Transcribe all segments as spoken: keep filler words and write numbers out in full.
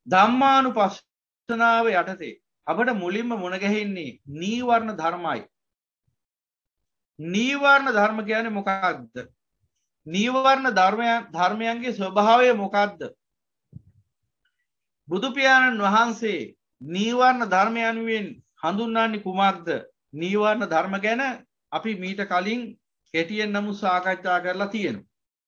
ධම්මානුපස්සනාව යටතේ අපිට මුලින්ම මුණ ගැහෙන්නේ නීවරණ ධර්මයි. නීවරණ ධර්ම කියන්නේ මොකක්ද? නීවරණ ධර්මයන් ධර්මයන්ගේ ස්වභාවය මොකක්ද? බුදු පියාණන් වහන්සේ නීවරණ ධර්ම යනුවෙන් හඳුන්වන්නේ කුමක්ද? නීවරණ ධර්ම ගැන අපි මීට කලින් කෙටියෙන් නමුත් සාකච්ඡා කරලා තියෙනවා.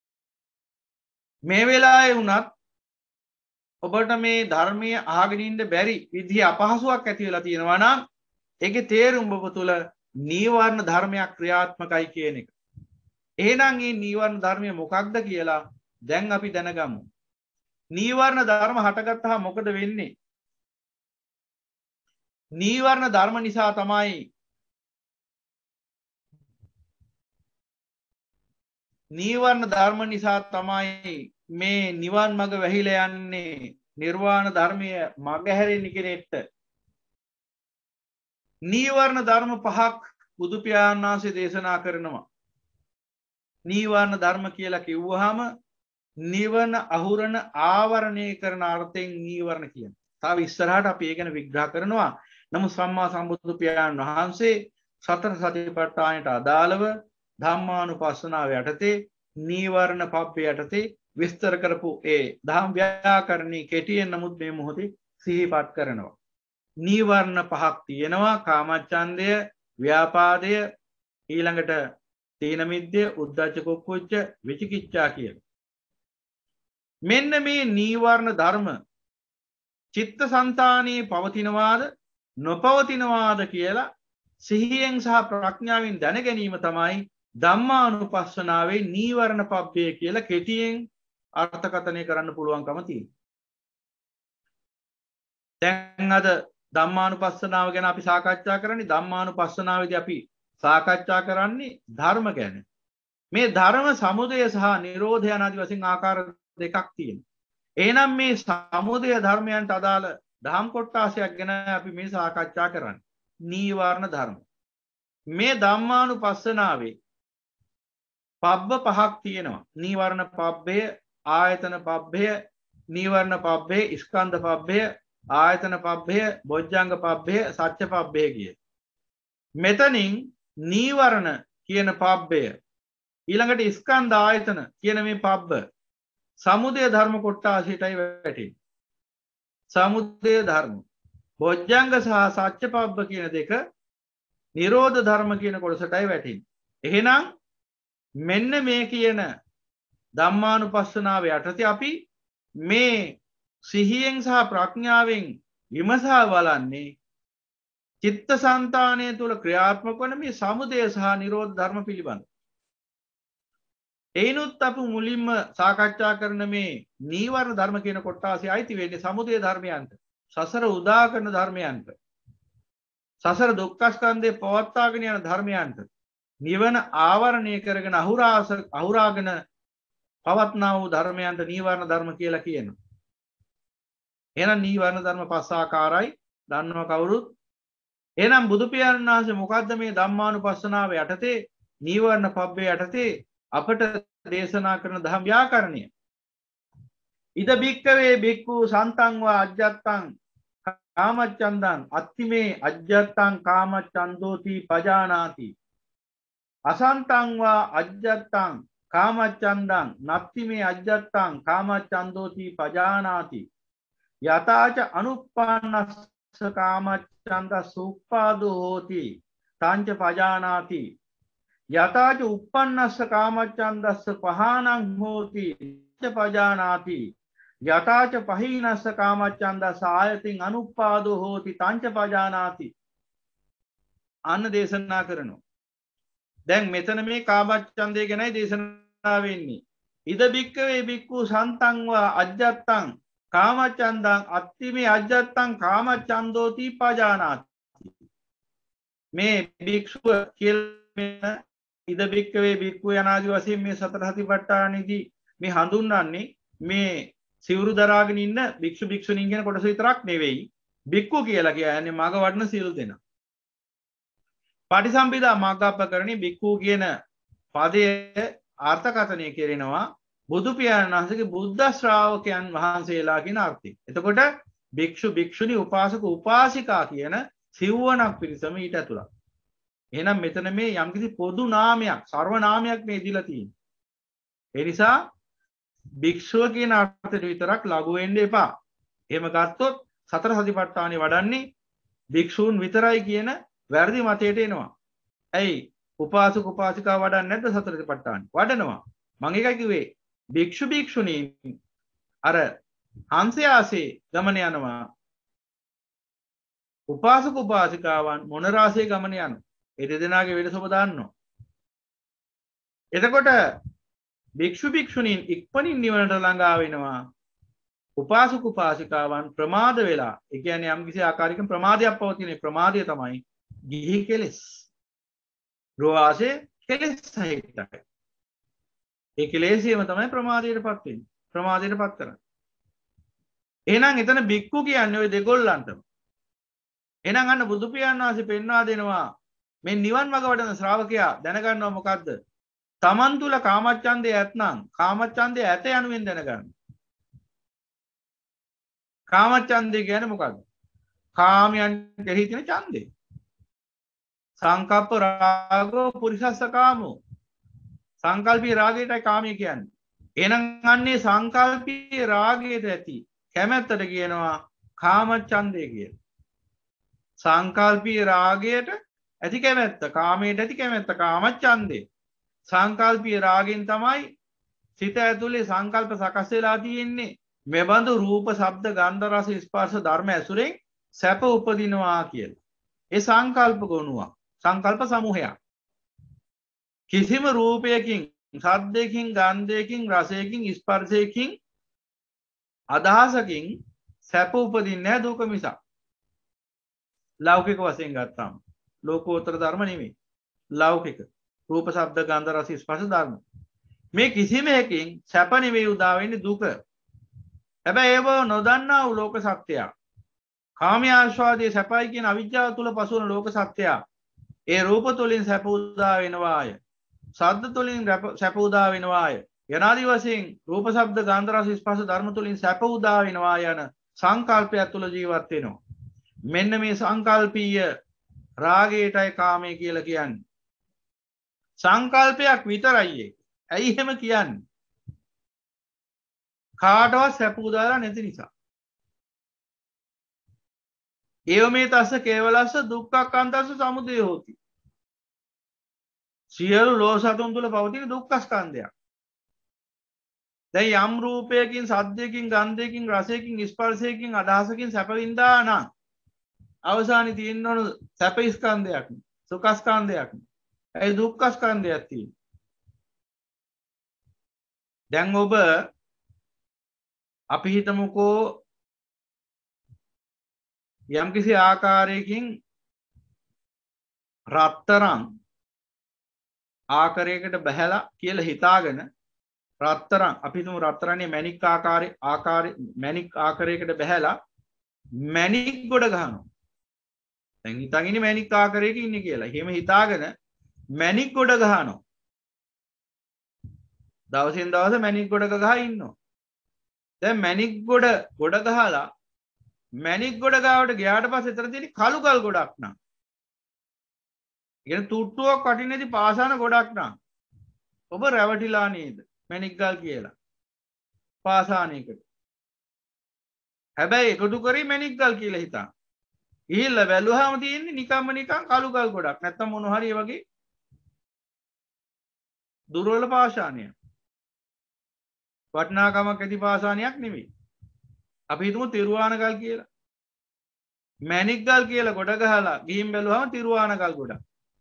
මේ වෙලාවේ වුණත් ඔබට මේ ධර්මයේ අහගෙන ඉන්න බැරි විදිහ අපහසුාවක් ඇති වෙලා තියෙනවා නම් ඒකේ තේරුම ඔබ තුල නීවරණ ධර්මයක් ක්‍රියාත්මකයි කියන එක. එහෙනම් මේ නීවරණ ධර්මය මොකක්ද කියලා දැන් අපි දැනගමු. නීවරණ ධර්ම හටගත්තාම මොකද වෙන්නේ? නීවරණ ධර්ම නිසා තමයි නීවරණ ධර්ම නිසා තමයි මේ නිවන් මඟ වැහිලා යන්නේ. නිර්වාණ ධර්මය මඟ හැරෙන්නේ කෙනෙක්ට. නීවරණ ධර්ම පහක් බුදු පියාණන් වහන්සේ දේශනා කරනවා. නීවරණ ධර්ම කියලා කිව්වහම නිවන අහුරන ආවරණය කරන අර්ථයෙන් නීවරණ කියන. තව ඉස්සරහට අපි ඒ ගැන විග්‍රහ කරනවා. නමුත් සම්මා සම්බුදු පියාණන් වහන්සේ සතර සතිපට්ඨානයට අදාළව ධම්මානුපස්සනාව යටතේ නීවරණ පබ්බේ යටතේ විස්තර කරපු ඒ ධම් ව්‍යාකරණී කෙටියෙන් නමුත් මේ මොහොතේ සිහිපත් කරනවා. නීවරණ පහක් තියෙනවා. කාමච්ඡන්දය, ව්‍යාපාදය, ඊළඟට තීන මිද්දය, උද්ධච්ච කුක්කුච්ච, විචිකිච්ඡා කියලා. මෙන්න මේ නීවරණ ධර්ම චිත්තසංතානයේ පවතිනවාද නොපවතිනවාද කියලා සිහියෙන් සහ ප්‍රඥාවෙන් දැන ගැනීම තමයි ධම්මානුපස්සනාවේ නීවරණ පබ්බය කියලා කෙටියෙන් අර්ථකථනය කරන්න පුළුවන්කම තියෙනවා. දැන් අද ධම්මානුපස්සනාව ගැන අපි සාකච්ඡා කරන්නේ. ධම්මානුපස්සනාවේදී අපි සාකච්ඡා කරන්නේ ධර්ම ගැන. මේ ධර්ම සමුදය සහ නිරෝධය ආදී වශයෙන් ආකාර දෙකක් තියෙනවා. එහෙනම් මේ සමුදය ධර්මයන්ට අදාළ දහම් කොටාසයක් ගැන අපි මේ සාකච්ඡා කරන්නේ. නීවරණ ධර්ම. මේ ධම්මානුපස්සනාවේ පබ්බ පහක් තියෙනවා. නීවරණ පබ්බය, ආයතන පබ්බය, නීවරණ පබ්බය, ස්කන්ධ පබ්බය, ආයතන පබ්බය, බොජ්ජංග පබ්බය, සත්‍ය පබ්බය කිය. මෙතනින් නීවරණ කියන පබ්බය ඊළඟට ස්කන්ධ ආයතන කියන මේ පබ්බ සමුදය ධර්ම කොටාසයටයි වැටෙන්නේ. සමුදය ධර්ම බොජ්ජංග සහ සත්‍ය පබ්බ කියන දෙක නිරෝධ ධර්ම කියන කොටසටයි වැටෙන්නේ. එහෙනම් මෙන්න මේ කියන ධම්මානුපස්සනාව යටතේ අපි මේ සිහියෙන් සහ ප්‍රඥාවෙන් විමසා බලන්නේ චිත්තසංතානය තුළ ක්‍රියාත්මක වන මේ සමුදය සහ නිරෝධ ධර්ම පිළිබඳ. එයිනුත් අපි මුලින්ම සාකච්ඡා කරන මේ නීවරණ ධර්ම කියන කොටාසේ අයිති වෙන්නේ සමුදය ධර්මයන්ට, සසර උදා කරන ධර්මයන්ට, සසර දුක්ඛ ස්කන්ධේ පවත්වාගෙන යන ධර්මයන්ට, නිවන ආවරණය කරගෙන අහුරාස අහුරාගෙන පවත්නා වූ ධර්මයන්ට නීවරණ ධර්ම කියලා කියනවා. එහෙනම් නීවරණ ධර්ම පස් ආකාරයි දන්නව කවුරුත්? එහෙනම් බුදු පියාණන් වහන්සේ මොකද්ද මේ ධම්මානුපස්සනාව යටතේ නීවරණ පබ්බේ යටතේ අපට දේශනා කරන ධම් ව්‍යාකරණය? ඉද බික්කවේ බික්ඛු සන්තං වා අජ්ජත්තං කාමච්ඡන්දං අත්තිමේ අජ්ජත්තං කාමච්ඡන්දෝති පජානාති අසන්තං වා අජ්ජත්තං කාමච්ඡන්දං නත්තිමේ අජ්ජත්තං කාමච්ඡන්දෝති පජානාති යතාච අනුප්පන්නස්ස කාමච්ඡන්දස්ස උප්පාදෝ හෝති තංච පජානාති යතාච උප්පන්නස්ස කාමච්ඡන්දස්ස පහානං හෝති තංච පජානාති යතාච පහීනස්ස කාමච්ඡන්දස්ස ආයතින් අනුප්පාදෝ හෝති තංච පජානාති. අන්න දේශනා කරනවා. දැන් මෙතන මේ කාමච්ඡන්දය ගැනයි දේශනා වෙන්නේ. ඉද බික්කවේ බික්ඛු සන්තං වා අජ්ජත්තං කාමච්ඡන්දං අත්තිමේ අජ්ජත්තං කාමච්ඡන්දෝති පජානාති. මේ භික්ෂුව කියලා ඉද බික්කවේ බික්ඛු යනාදී වශයෙන් මේ සතර සතිපට්ඨානෙදී මේ හඳුන්වන්නේ මේ සිවුරු දරාගෙන ඉන්න භික්ෂු භික්ෂුණීන් කියන කොටස විතරක් නෙවෙයි. බික්ඛු කියලා කියන්නේ මග වඩන සියලු දෙනා. පටිසම්භිදා මග්ගප්පකරණී බික්ඛු කියන පදයේ අර්ථකථනය කරනවා බුදු පියාණන් වහන්සේගේ බුද්ධ ශ්‍රාවකයන් වහන්සේලා කියන අර්ථයෙන්. එතකොට භික්ෂු භික්ෂුණී උපාසක උපාසිකා කියන සිව්වණක් පිරිසම ඊට ඇතුළත්. එහෙනම් මෙතන මේ යම්කිසි පොදු නාමයක් සර්ව නාමයක් මේ දීලා තියෙන්නේ. ඒ නිසා භික්ෂුව කියන අර්ථයට විතරක් ලඝු වෙන්න එපා. එහෙම ගත්තොත් සතර සතිපට්ඨානෙ වඩන්නේ භික්ෂූන් විතරයි කියන වැරදි මතයට එනවා. ඇයි උපාසක උපාසිකා වඩන්නේ නැද්ද සතර සතිපට්ඨානෙ? වඩනවා. මම ඒකයි කිව්වේ භික්ෂු භික්ෂුණී අර හංසය ආසේ ගමන යනවා. උපාසක උපාසිකාවන් මොන රාශියේ ගමන යනවා. ඒ දෙදෙනාගේ වෙනස ඔබ දන්නවා. එතකොට භික්ෂු භික්ෂුණීන් ඉක්මනින් නිවනට ළඟා වෙනවා. උපාසක උපාසිකාවන් ප්‍රමාද වෙලා, ඒ කියන්නේ යම් කිසි ආකාරයකින් ප්‍රමාදයක් පවතින ප්‍රමාදය තමයි ගිහි කෙලෙස්. රෝවාසේ කෙලෙස් සහිතයි. ඒ කෙලෙසියම තමයි ප්‍රමාදයටපත් වෙන්නේ. ප්‍රමාදයටපත් කරන්නේ. එහෙනම් එතන බික්කු කියන්නේ ওই දෙගොල්ලන්ටම. එහෙනම් අන්න බුදු පියාණන් වහන්සේ පෙන්වා දෙනවා මේ නිවන් මාර්ග වඩන ශ්‍රාවකයා දැනගන්නවා මොකද්ද? තමන් තුල කාමච්ඡන්දය ඇත්නම් කාමච්ඡන්දය ඇත යනුවෙන් දැනගන්න. කාමච්ඡන්දය කියන්නේ මොකද්ද? කාමයන් කෙරෙහි තියෙන ඡන්දය. සංකප්ප රාගෝ පුරිසස්ස කාමෝ. සංකල්පී රාගයටයි කාමය කියන්නේ. එහෙනම් අන්නේ සංකල්පී රාගයට ඇති කැමැත්තට කියනවා කාමච්ඡන්දය කියලා. සංකල්පී රාගයට ඇති කැමැත්ත, කාමයට ඇති කැමැත්ත කාමච්ඡන්දේ. සංකල්පීය රාගෙන් තමයි සිත ඇතුලේ සංකල්ප සකස් වෙලා තියෙන්නේ. මෙබඳු රූප, ශබ්ද, ගන්ධ, රස, ස්පර්ශ ධර්ම ඇසුරෙන් සැප උපදිනවා කියලා. ඒ සංකල්ප ගොනුවක්. සංකල්ප සමූහයක්. කිසිම රූපයකින්, ශබ්දයකින්, ගන්ධයකින්, රසයකින්, ස්පර්ශයකින්, අදහසකින් සැප උපදින්නේ නැහැ දුක මිසක්. ලෞකික වශයෙන් ගත්තාම ලෝකෝත්තර ධර්ම නෙමෙයි. ලෞකික රූප, ශබ්ද, ගන්ධ, රස, ස්පර්ශ ධර්ම. මේ කිසිම එකකින් සැප නෙවෙයි උදා වෙන්නේ දුක. හැබැයි ඒව නොදන්නා වූ ලෝක සත්‍යය. කාමයේ ආස්වාදයේ සැපයි කියන අවිජ්ජාව තුල පසුවන ලෝක සත්‍යය. ඒ රූප තුලින් සැප උදා වෙනවාය. ශබ්ද තුලින් සැප උදා වෙනවාය. යනාදී වශයෙන් රූප, ශබ්ද, ගන්ධ, රස, ස්පර්ශ ධර්ම තුලින් සැප උදා වෙනවා යන සංකල්පය තුල ජීවත් වෙනවා. මෙන්න මේ සංකල්පීය රාගයටයි කාමය කියලා කියන්නේ. සංකල්පයක් විතරයි ඒක. ඇයි එහෙම කියන්නේ? කාටවත් සැප උදාලා නැති නිසා. ඒව මේ තස්ස කේවලස්ස දුක්ඛක්ඛන්තස්ස සමුදය හෝති. සියලු ලෝක සතුන් තුළ පවතින දුක්ඛ ස්කන්ධයක්. දැන් යම් රූපයකින්, සද්දයකින්, ගන්ධයකින්, රසයකින්, ස්පර්ශයකින්, අදහසකින් සැප වින්දා නම් අවසානයේ තියෙන්න ඕන සැප ස්කන්ධයක්, සුඛ ස්කන්ධයක්. ඒ දුක්ඛ ස්කන්ධයක් තියෙනවා. දැන් ඔබ අපි හිතමුකෝ යම්කිසි ආකාරයකින් රත්තරන් ආකාරයකට බහැලා කියලා හිතාගෙන රත්තරන් අපි හිතමු රත්තරන්නේ මැණික් ආකාරයේ ආකාරයේ මැණික් ආකාරයකට බහැලා මැණික් ගොඩ ගහනවා. දැන් හිතන් ඉන්නේ මැණික් ආකාරයක ඉන්නේ කියලා. එහෙම හිතාගෙන මැණික් ගොඩ ගහනවා. දවසින් දවස මැණික් ගොඩ ගහ ඉන්නවා. දැන් මැණික් ගොඩ ගොඩ ගහලා මැණික් ගොඩ ගාවට ගියාට පස්සේ එතන තියෙන කළු ගල් ගොඩක් නා. ඉතින් තුට්ටුවක් වටින්නේදී පාසාන ගොඩක් නා. ඔබ රැවටිලා නේද? මැණික් ගල් කියලා. පාසානයකට. හැබැයි එකතු කරේ මැණික් ගල් කියලා හිතා. ගිහිල්ලා බැලුවාම තියෙන්නේ නිකම්ම නිකම් කළු ගල් ගොඩක්. නැත්තම් මොන හරි ඒ වගේ දුර්වල පාෂාණයක්. වටිනාකමක් ඇති පාෂාණයක් නෙමෙයි. අපි හිතමු තිරුවාන ගල් කියලා. මැණික් ගල් කියලා ගොඩ ගහලා ගිහින් බැලුවාම තිරුවාන ගල් ගොඩක්.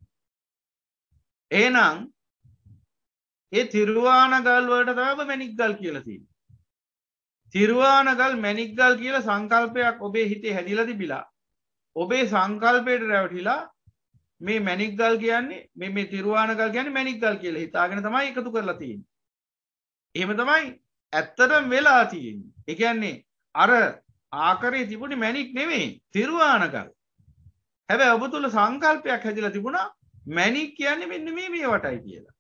එහෙනම් ඒ තිරුවාන ගල් වලට තමයි මැණික් ගල් කියලා තියෙන්නේ. තිරුවාන ගල් මැණික් ගල් කියලා සංකල්පයක් ඔබේ හිතේ හැදිලා තිබිලා ඔබේ සංකල්පයට රැවටිලා මේ මැණික් ගල් කියන්නේ මේ මේ තිරුවාන ගල් කියන්නේ මැණික් ගල් කියලා හිතාගෙන තමයි එකතු කරලා තියෙන්නේ. එහෙම තමයි ඇත්තටම වෙලා තියෙන්නේ. ඒ කියන්නේ අර ආකාරයේ තිබුණේ මැණික් නෙමෙයි තිරුවාන ගල්. හැබැයි ඔබ තුල සංකල්පයක් හැදිලා තිබුණා මැණික් කියන්නේ මෙන්න මේ මේ වටයි කියලා.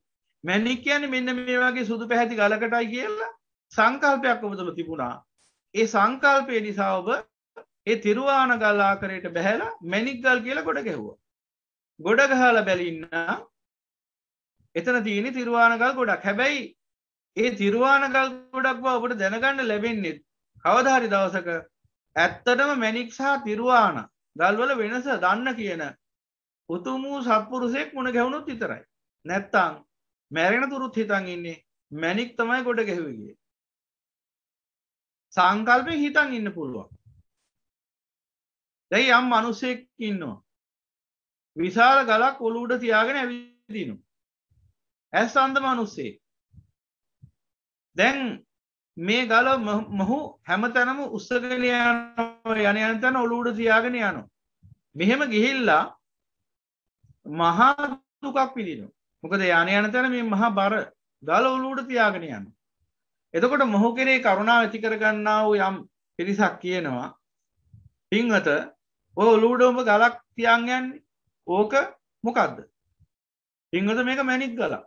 මැණික් කියන්නේ මෙන්න මේ වගේ සුදු පැහැති ගලකටයි කියලා සංකල්පයක් ඔබ තුල තිබුණා. ඒ සංකල්පය නිසා ඔබ ඒ තිරුවාන ගල් ආකාරයට බහැලා මැණික් ගල් කියලා ගොඩ ගැහුවා. ගොඩ ගහලා බැලින්න එතන තියෙන තිරුවාන ගල් ගොඩක්. හැබැයි ඒ තිරුවාන ගල් ගොඩක් බව ඔබට දැනගන්න ලැබෙන්නේ කවදා හරි දවසක ඇත්තටම මැණික් සහ තිරුවාන ගල් වල වෙනස දන්න කියන උතුම් වූ සත්පුරුෂයෙක් මුණ ගැහුණොත් විතරයි. නැත්තම් මැරෙන තුරුත් හිතන් ඉන්නේ මැණික් තමයි ගොඩ ගැහුවේ කියලා. සංකල්පයෙන් හිතන් ඉන්න පුළුවන්. දැන් යම් මිනිසෙක් ඉන්නවා. විශාල ගලක් ඔලුව උඩ තියාගෙන ඇවිදිනවා. ඇස් අන්ධ මිනිස්සෙක්. දැන් මේ ගල මොහු හැමතැනම උස්සගෙන යනවා යන යන තැන ඔලුව උඩ තියාගෙන යනවා. මෙහෙම ගිහිල්ලා මහා දුකක් විඳිනවා. මොකද යන යන තැන මේ මහා බර ගල ඔලුව උඩ තියාගෙන යනවා. එතකොට මොහු කෙරේ කරුණාව ඇති කර ගන්නා වූ යම් පිරිසක් කියනවා පින්වත ඔය ඔලුව උඩ ඔබ ගලක් තියන් යන්නේ. ඕක මොකද්ද? පින්වත මේක මැණික් ගලක්.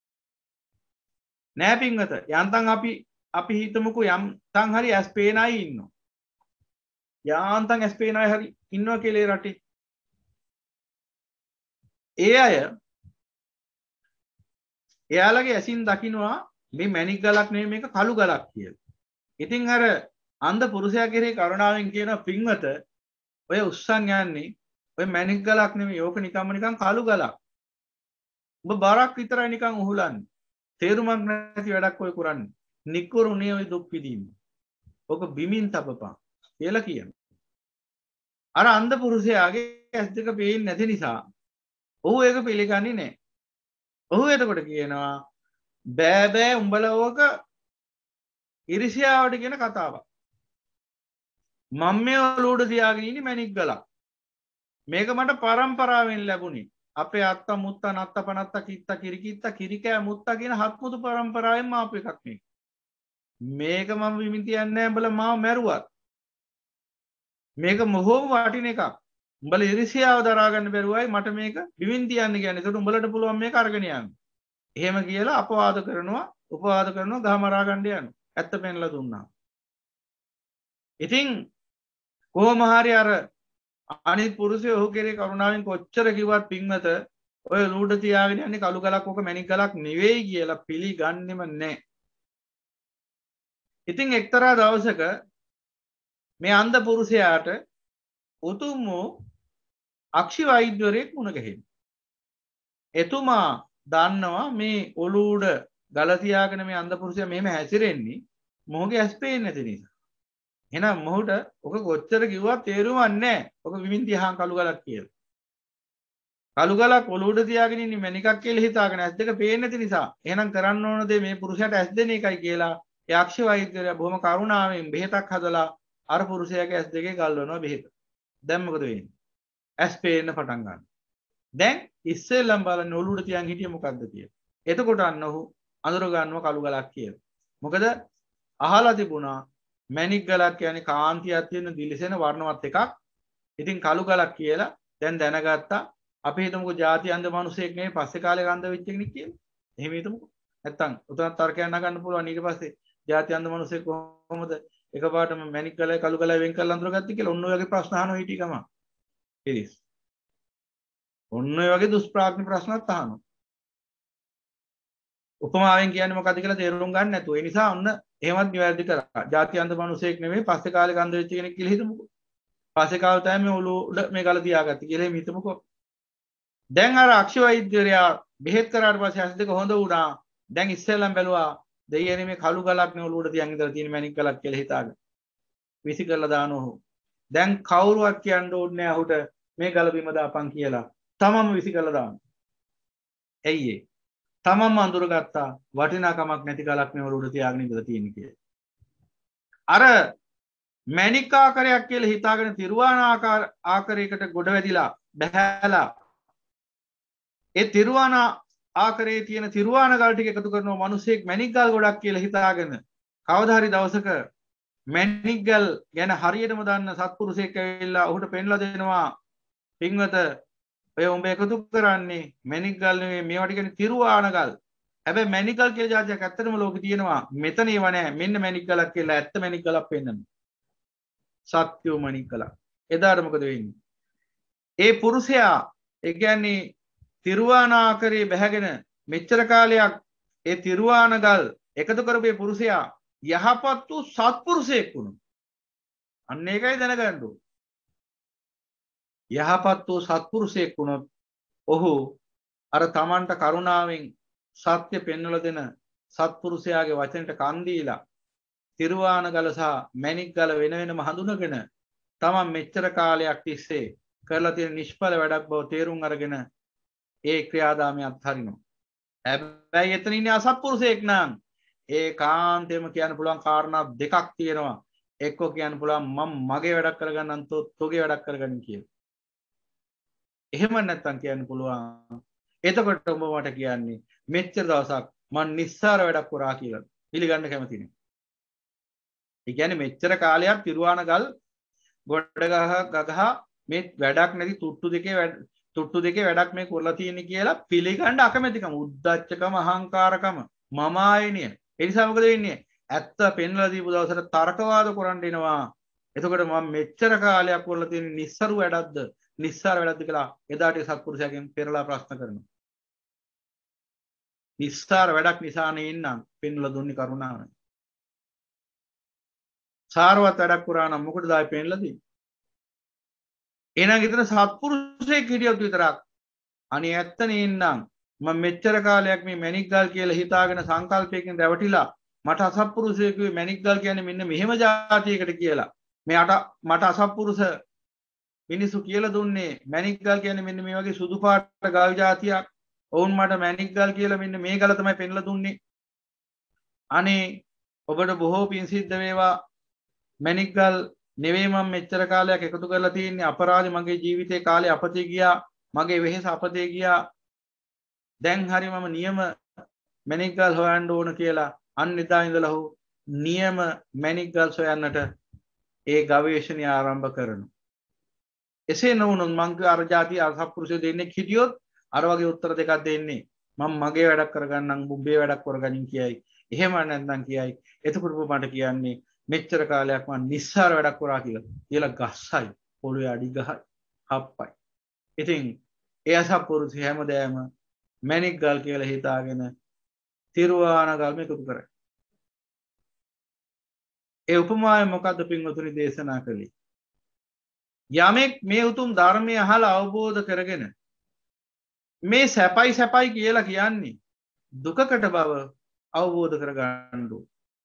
නෑ පින්වත යන්තම් අපි අපි හිතමුකෝ යම්තම් හරි ඇස් පේන අය ඉන්නවා. යාන්තම් ඇස් පේන අය හරි ඉන්නවා කියලා ඒ රටේ. ඒ අය එයාලගේ ඇසින් දකින්නවා මේ මැණික් ගලක් නෙමෙයි මේක කළු ගලක් කියලා. ඉතින් අර අන්ධ පුරුෂයා කෙරේ කරුණාවෙන් කියන පින්වත ඔය උස්සන් යන්නේ ඔය මැණික් ගලක් නෙමෙයි ඕක නිකම්ම නිකන් කළු ගලක්. ඔබ බරක් විතරයි නිකන් උහුලන්නේ. තේරුමක් නැති වැඩක් ඔය කරන්නේ. නිකුරුනේ ඔය දුක් විඳින්න. ඔක බිමින් තබපන් කියලා කියනවා. අර අන්ධ පුරුෂයාගේ ඇස් දෙක පේන්නේ නැති නිසා ඔහු ඒක පිළිගන්නේ නැහැ. ඔහු එතකොට කියනවා බෑ බෑ උඹලා ඕක ඉරිසියාවට කියන කතාවක්. මම මේ ඔලුවට තියාගෙන ඉන්නේ මැණික් ගලක්. මේක මට පරම්පරාවෙන් ලැබුණේ. අපේ අත්තා මුත්තා නත්තා පනත්තා කිත්තා කිරිකිත්තා කිරිකෑ මුත්තා කියන හත්මුතු පරම්පරාවෙන්ම ආපු එකක් මේක. මේක මම විමින් තියන්නේ නැහැ උඹලා මාව මැරුවත්. මේක මොහොම වටින එකක්. උඹලා ඉරිසියාව දරා ගන්න බැරුවයි මට මේක විමින් තියන්න කියන්නේ. ඒකට උඹලට පුළුවන් මේක අරගෙන යන්න. එහෙම කියලා අපවාද කරනවා, උපවාද කරනවා, ගහමරා ගන්න යනවා. ඇත්ත පෙන්ලා දුන්නා. ඉතින් කොහොම හරි අර අනිත් පුරුෂයෝ ඔහු කෙරේ කරුණාවෙන් කොච්චර කිව්වත් පින්වත ඔය ලූඩ තියාගෙන යන්නේ කළු ගලක් ඕක මැණික් ගලක් නෙවෙයි කියලා පිළිගන්නෙම නැහැ. ඉතින් එක්තරා දවසක මේ අන්ධ පුරුෂයාට උතුම් වූ අක්ෂි වෛද්‍යවරයෙක් මුණ ගැහෙනවා. එතුමා දන්නවා මේ ඔලුව උඩ ගල තියාගෙන මේ අන්ධ පුරුෂයා මෙහෙම හැසිරෙන්නේ මොහුගේ ඇස් පේන්නේ නැති නිසා. එහෙනම් මොහුට ඔක කොච්චර කිව්වත් තේරුමක් නැහැ. ඔක විමින් තියහන් කළු ගලක් කියලා. කළු ගලක් ඔලුව උඩ තියාගෙන ඉන්නේ මැණිකක් කියලා හිතාගෙන ඇස් දෙක පේන්නේ නැති නිසා. එහෙනම් කරන්න ඕන දේ මේ පුරුෂයාට ඇස් දෙන එකයි කියලා ඒ අක්ෂි වෛද්‍යවරයා බොහොම කරුණාවෙන් බෙහෙතක් හදලා අර පුරුෂයාගේ ඇස් දෙකේ ගල්වනවා බෙහෙත. දැන් මොකද වෙන්නේ? ඇස් පේන්න පටන් ගන්නවා. දැන් ඉස්සෙල්ලම බලන්න ඔලුව උඩ තියන් හිටියේ මොකද්ද කියලා. එතකොට අන්න ඔහු අඳුර ගන්නවා කළු ගලක් කියලා. මොකද අහලා තිබුණා මැණික් ගලක් කියන්නේ කාන්තියක් තියෙන දිලිසෙන වර්ණවත් එකක්. ඉතින් කළු ගලක් කියලා දැන් දැනගත්තා. අපි හිතමුකෝ ಜಾති අන්ධ මිනිසෙක් නෙවෙයි පස්සේ කාලේ අන්ධ වෙච්ච කෙනෙක් කියලා. එහෙම හිතමුකෝ. නැත්තම් උතන තර්කයක් නගන්න පුළුවන් ඊට පස්සේ ಜಾති අන්ධ මිනිසෙක් කොහොමද එකපාරටම මැණික් ගලයි කළු ගලයි වෙන් කරලා අඳුරගත්තේ කියලා ඔන්න ඔය වගේ ප්‍රශ්න අහනවා හිටි ගම. ඉතින් ඔන්න ඔය වගේ දුෂ්ප්‍රාඥ ප්‍රශ්නත් අහනවා. උපමාවෙන් කියන්නේ මොකද්ද කියලා තේරුම් ගන්න නැතුව. ඒ නිසා ඔන්න එහෙමත් නිවැරදි කරා. ಜಾති අන්ධ මිනිසෙක් නෙමෙයි පස්සේ කාලේ අන්ධ වෙච්ච කෙනෙක් කියලා හිතමුකෝ. පස්සේ කාලේ තමයි මේ ඔලුව උඩ මේ ගල තියාගත්තේ කියලා එහෙම හිතමුකෝ. දැන් අර අක්ෂි වෛද්‍යවරයා බෙහෙත් කරාට පස්සේ ඇස් දෙක හොඳ වුණා. දැන් ඉස්සෙල්ලම බැලුවා දෙයියනේ මේ කළු ගලක් නේ ඔලුව උඩ තියන් ඉඳලා තියෙන මැණික් ගලක් කියලා හිතාගෙන. විසි කරලා දානවා ඔහු. දැන් කවුරුවත් කියන්න ඕනේ නැහැ ඔහුට මේ ගල බිම දාපන් කියලා. තමම විසි කරලා දානවා. ඇයි ඒ? තමම අඳුරගත්තා වටිනාකමක් නැති ගලක් මේ ඔලුව උඩ තියාගෙන ඉඳලා තියෙන කියලා. අර මැණික් ආකාරයක් කියලා හිතාගෙන තිරුවාන ආකාර ආකාරයකට ගොඩ වැදිලා බහැලා ඒ තිරුවාන ආකාරයේ තියෙන තිරුවාන ගල් ටික එකතු කරනවා මිනිස්සෙක් මැණික් ගල් ගොඩක් කියලා හිතාගෙන කවදා හරි දවසක මැණික් ගල් ගැන හරියටම දන්න සත්පුරුෂයෙක් ඇවිල්ලා ඔහුට පෙන්ලා දෙනවා පින්වත ඔය උඹ එකතු කරන්නේ මැණික් ගල් නෙවෙයි මේවට කියන්නේ තිරුවාන ගල්. හැබැයි මැණික් ගල් කියලා જાතියක් ඇත්තටම ලෝකේ තියෙනවා. මෙතන ඒව නැහැ. මෙන්න මැණික් ගලක් කියලා ඇත්ත මැණික් ගලක් පෙන්නනවා. සත්‍යෝ මැණික් ගලක්. එදාට මොකද වෙන්නේ? ඒ පුරුෂයා ඒ කියන්නේ තිරුවානාකරේ බැහැගෙන මෙච්චර කාලයක් ඒ තිරුවාන ගල් එකතු කරපු ඒ පුරුෂයා යහපත් වූ සත්පුරුෂයෙක් වුණා. අන්න ඒකයි දැනගන්න ඕනේ. යහපත් වූ සත්පුරුෂයෙක් වුණොත් ඔහු අර තමන්ට කරුණාවෙන් සත්‍ය පෙන්වලා දෙන සත්පුරුෂයාගේ වචනට කන් දීලා තිරුවාන ගල සහ මැණික් ගල වෙන වෙනම හඳුනගෙන තමන් මෙච්චර කාලයක් තිස්සේ කරලා තියෙන නිෂ්ඵල වැඩක් බව තේරුම් අරගෙන ඒ ක්‍රියාදාමය අත්හරිනවා. හැබැයි එතන ඉන්නේ අසත්පුරුෂයෙක් නම් ඒ කාන්තේම කියන්න පුළුවන් කාරණා දෙකක් තියෙනවා. එක්ක කියන්න පුළුවන් මම මගේ වැඩක් කරගන්නම් තෝගේ වැඩක් කරගන්න කියලා. එහෙම නැත්තම් කියන්න පුළුවන් එතකොට ඔබ මට කියන්නේ මෙච්චර දවසක් මම නිස්සාර වැඩක් කරා කියලා. පිළිගන්න කැමති නේ. ඒ කියන්නේ මෙච්චර කාලයක් තිරුවාන ගල් ගොඩ ගහ ගහ මේ වැඩක් නැති තුට්ටු දෙකේ වැඩ තුට්ටු දෙකේ වැඩක් මේ කරලා තියෙන්නේ කියලා පිළිගන්න අකමැතිකම, උද්දච්චකම, අහංකාරකම, මම ආයනිය. ඒ නිසා මොකද වෙන්නේ? ඇත්ත පෙන්වලා දීපු දවසට තර්කවාද කරන්න එනවා. එතකොට මම මෙච්චර කාලයක් කරලා තියෙන නිස්සරු වැඩක්ද, නිස්සාර වැඩක්ද කියලා එදාට සත්පුරුෂයාගෙන් පෙරලා ප්‍රශ්න කරනවා. නිස්සාර වැඩක් නිසා නේ ඉන්නම් පෙන්වලා දුන්නේ කරුණාවයි. සාරවත් වැඩක් කරා නම් මොකටද ආයි පෙන්වලා දෙන්නේ? එහෙනම් ඊතර සත්පුරුෂයෙක් හිටියොත් විතරක් අනේ ඇත්තනේ ඉන්නම් මම මෙච්චර කාලයක් මේ මැණික් ගල් කියලා හිතාගෙන සංකල්පයකින් රැවටිලා මට අසත්පුරුෂයෙකුගේ මැණික් ගල් කියන්නේ මෙන්න මෙහෙම જાතියකට කියලා මේ අට මට අසත්පුරුෂ මිනිස්සු කියලා දුන්නේ මැණික් ගල් කියන්නේ මෙන්න මේ වගේ සුදු පාට ගල් જાතියක්. ඔවුන් මට මැණික් ගල් කියලා මෙන්න මේ ගල තමයි පෙන්ලා දුන්නේ. අනේ ඔබට බොහෝ පින් සිද්ධ වේවා. මැණික් ගල් නෙවෙයි මම මෙච්චර කාලයක් එකතු කරලා තියෙන්නේ. අපරාධේ මගේ ජීවිතේ කාලේ අපතේ ගියා. මගේ වෙහෙස අපතේ ගියා. දැන් හරි මම නියම මැණික් ගල් හොයන්න ඕන කියලා අන්න එදා ඉඳලා ඔහු නියම මැණික් ගල් සොයන්නට ඒ ගවේෂණය ආරම්භ කරනවා. එසේ නොවුනොත් මං අර જાති අසත්පුරුෂය දෙන්නේ හිටියොත් අර වගේ උත්තර දෙකක් දෙන්නේ. මම මගේ වැඩක් කරගන්නම් බුඹේ වැඩක් කරගනින් කියයි. එහෙම නැත්නම් කියයි. එතකොට මට කියන්නේ මෙච්චර කාලයක් මම නිස්සාර වැඩක් කරා කියලා. කියලා ගස්සයි. පොළොවේ අඩි ගහයි. හප්පයි. ඉතින් ඒ අසත්පුරුෂය හැමදේම මැණික් ගල් කියලා හිතාගෙන තිරුවාන ගල් මේකතු කරයි. ඒ උපමාය මොකද්ද පින්වතුනි දේශනා කළේ? යමෙක් මේ උතුම් ධර්මය අහලා අවබෝධ කරගෙන මේ සැපයි සැපයි කියලා කියන්නේ දුකකට බව අවබෝධ කරගන්න ඕන.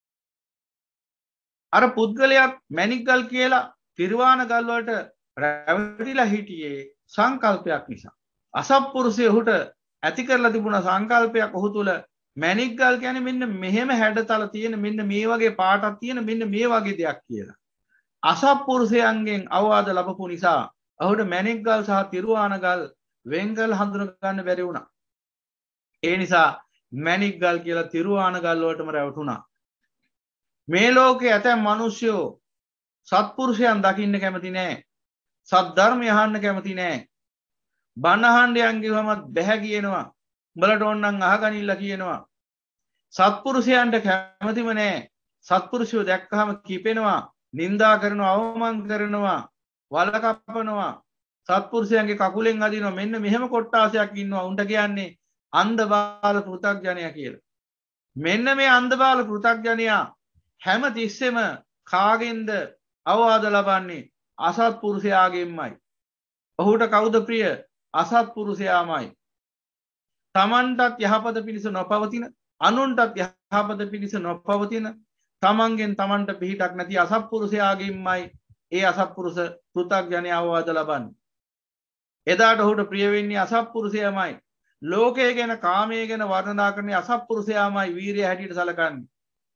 අර පුද්ගලයා මැණික් ගල් කියලා තිරුවාන ගල් වලට රැවටිලා හිටියේ සංකල්පයක් නිසා. අසත්පුරුෂයෙකුට ඇති කරලා තිබුණ සංකල්පයක් ඔහු තුල මැණික් ගල් කියන්නේ මෙන්න මෙහෙම හැඩතල තියෙන මෙන්න මේ වගේ පාටක් තියෙන මෙන්න මේ වගේ දෙයක් කියලා. අසත්පුරුෂයන්ගෙන් අවවාද ලැබපු නිසා ඔහුට මැණික් ගල් සහ තිරුවාන ගල් වෙන්ගල් හඳුන ගන්න බැරි වුණා. ඒ නිසා මැණික් ගල් කියලා තිරුවාන ගල් වලටම රැවටුණා. මේ ලෝකේ ඇතැම් මිනිස්සුયો සත්පුරුෂයන් දකින්න කැමති නෑ. සත් ධර්මය අහන්න කැමති නෑ. බණ අහන්න යන් ගිහම බැහැ කියනවා. උඹලට ඕනනම් අහගනින්න කියනවා. සත්පුරුෂයන්ට කැමතිම නෑ. සත්පුරුෂයෝ දැක්කහම කිපෙනවා, නිඳා කරනවා, අවමාන කරනවා, වල කපනවා. සත්පුරුෂයන්ගේ කකුලෙන් අදිනවා. මෙන්න මෙහෙම කොට්ටාසයක් ඉන්නවා. උන්ට කියන්නේ අන්ධ බාල පෘථග්ජනයා කියලා. මෙන්න මේ අන්ධ බාල පෘථග්ජනයා හැම තිස්සෙම කාගෙන්ද අවවාද ලබන්නේ? අසත්පුරුෂයාගෙන්මයි. ඔහුට කවුද ප්‍රිය? අසත්පුරුෂයාමයි. තමන්ටත් යහපත පිණිස නොපවතින, අනුන්ටත් යහපත පිණිස නොපවතින, තමන්ගෙන් තමන්ට පිහිටක් නැති අසත්පුරුෂයාගෙන්මයි ඒ අසත්පුරුෂ පෘථග්ජනයා අවවාද ලබන්නේ. එදාට ඔහුට ප්‍රිය වෙන්නේ අසත්පුරුෂයාමයි. ලෝකය ගැන කාමය ගැන වර්ණනා කරන්නේ අසත්පුරුෂයාමයි වීරිය හැටියට සැලකන්නේ.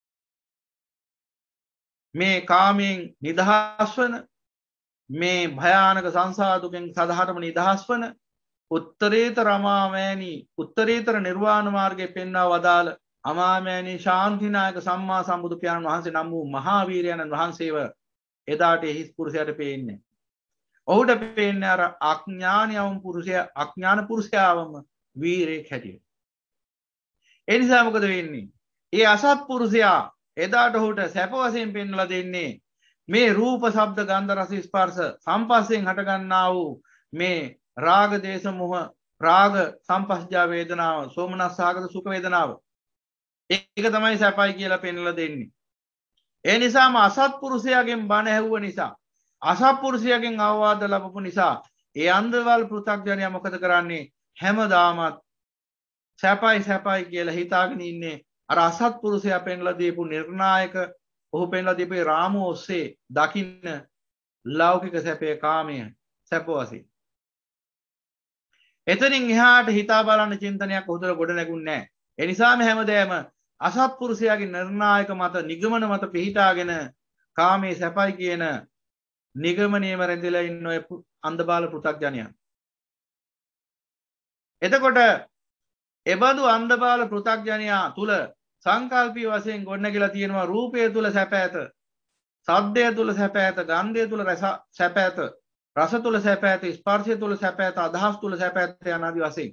මේ කාමයෙන් නිදහස් වන, මේ භයානක සංසාර දුකෙන් සදාටම නිදහස් වන උත්තරීතර අමාමෑණී උත්තරීතර නිර්වාණ මාර්ගයේ පෙන්වා වදාළ අමාමෑණී ශාන්තිනායක සම්මා සම්බුදු පියාණන් වහන්සේ නම් වූ මහා වීරයන්න් වහන්සේව එදාට හිස් පුරුෂයාට පේන්නේ. ඔහුට පේන්නේ අර අඥානියවම පුරුෂයා, අඥාන පුරුෂයාවම වීරයෙක් හැටියට. ඒ නිසා මොකද වෙන්නේ? ඒ අසත්පුරුෂයා එදාට ඔහුට සැප වශයෙන් පෙන්වලා දෙන්නේ මේ රූප, ශබ්ද, ගන්ධ, රස, ස්පර්ශ සම්පස්යෙන් හටගන්නා වූ මේ රාග, දේශ, මොහ, රාග සම්පස්ජා වේදනාව, සෝමනස්සාගත සුඛ වේදනාව. ඒක තමයි සැපයි කියලා පෙන්වලා දෙන්නේ. ඒ නිසාම අසත්පුරුෂයාගෙන් බණ ඇහුව නිසා, අසත්පුරුෂයාගෙන් අවවාද ලැබපු නිසා ඒ අන්ධවල් පෘථග්ජනයා මොකද කරන්නේ? හැමදාමත් සැපයි සැපයි කියලා හිතාගෙන ඉන්නේ අර අසත්පුරුෂයා පෙන්ලා දීපු නිර්ණායක, ඔහු පෙන්ලා දීපු රාමුව ඔස්සේ දකින්න ලෞකික සැපේ, කාමය සැප වශයෙන්. එතනින් එහාට හිතා බලන්න චින්තනයක් උදල ගොඩ නැගුන්නේ නැහැ. ඒ නිසාම හැමදේම අසත්පුරුෂයාගේ නිර්ණායක මත, නිගමන මත පිහිටාගෙන කාමයේ සැපයි කියන නිගමනයේම රැඳිලා ඉන්න ඔය අන්ධබාල පෘථග්ජනයන්. එතකොට එබඳු අන්ධබාල පෘථග්ජනයා තුල සංකල්පී වශයෙන් ගොඩනැගිලා තියෙනවා රූපය තුල සැප ඇත, ශබ්දය තුල සැප ඇත, ගන්ධය තුල රස සැප ඇත, රස තුල සැප ඇත, ස්පර්ශය තුල සැප ඇත, අදහස් තුල සැප ඇත යනාදී වශයෙන්.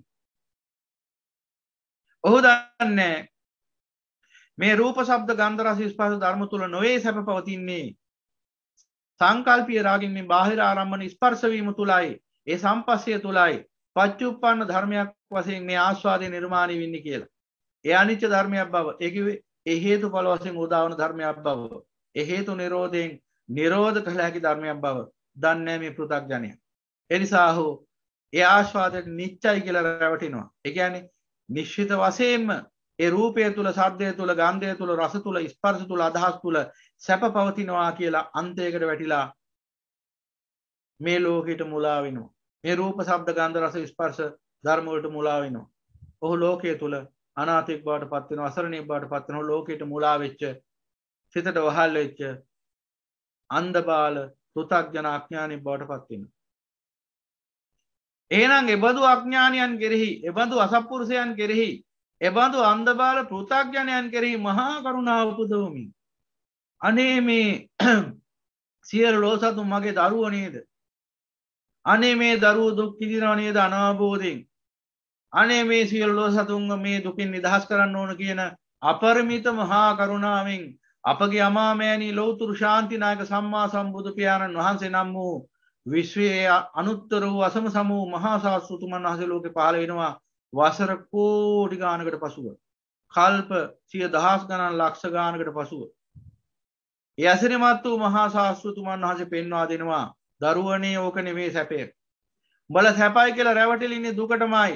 ඔහු දන්නේ මේ රූප, ශබ්ද, ගන්ධ, රස, ස්පර්ශ ධර්ම තුල නොවේ සැප පවතින්නේ. සංකල්පීය රාගින් මේ බාහිර ආරම්භන ස්පර්ශ වීම තුලයි, ඒ සම්පස්සය තුලයි පච්චුප්පන්න ධර්මයක් වශයෙන් මේ ආස්වාදේ නිර්මාණය වෙන්නේ කියලා. ඒ අනිච්ච ධර්මයක් බව, ඒ කිව්වේ ඒ හේතුඵල වශයෙන් උදාවන ධර්මයක් බව, ඒ හේතු නිරෝධයෙන් නිරෝධ කළ හැකි ධර්මයක් බව දන්නේ මේ පෘථග්ජනය. ඒ නිසා ඔහු ඒ ආස්වාදයට නිච්චයි කියලා රැවටෙනවා. ඒ කියන්නේ නිශ්චිත වශයෙන්ම ඒ රූපය තුල, ශබ්දය තුල, ගන්ධය තුල, රස තුල, ස්පර්ශ තුල, අදහස් තුල සැප පවතිනවා කියලා අන්තයකට වැටිලා මේ ලෝකෙට මුලා වෙනවා. මේ රූප, ශබ්ද, ගන්ධ, රස, ස්පර්ශ ධර්ම වලට මුලා වෙනවා. ඔහු ලෝකයේ තුල අනාථෙක් බවට පත් වෙනවා, අසරණෙක් බවට පත් වෙනවා. ලෝකයට මුලා වෙච්ච, සිතට වහල් වෙච්ච අන්ධබාල පෘථග්ජන අඥානෙක් බවට පත් වෙනවා. එහෙනම් එබඳු අඥානියන් කෙරෙහි, එබඳු අසත්පුරුෂයන් කෙරෙහි, එබඳු අන්ධබාල පෘථග්ජනයන් කෙරෙහි මහා කරුණාව උපදවමි. අනේ මේ සියලු ලෝසතුන් මගේ දරුවෝ නේද? අනේ මේ දරුවෝ දුක් විඳිනව නේද අනවබෝධයෙන්? අනේ මේ සියලු ලෝසතුන්ව මේ දුකින් නිදහස් කරන්න ඕන කියන අපරිමිත මහා කරුණාවෙන් අපගේ අමාමෑණී ලෞතුරු ශාන්තිනායක සම්මා සම්බුදු පියාණන් වහන්සේ නම් වූ විශ්වයේ අනුත්තර වූ අසම සම වූ මහා සාස්ෘතුමන් වහන්සේ ලෝකේ පහළ වෙනවා වසර කෝටි ගානකට පසුව, කල්ප සිය දහස් ගණන් ලක්ෂ ගානකට පසුව. ඒ අසිරිමත් වූ මහා සාස්ෘතුමන් වහන්සේ පෙන්වා දෙනවා දරුවනේ ඕක නෙමේ සැපය. උඹලා සැපයි කියලා රැවටිලා ඉන්නේ දුකටමයි.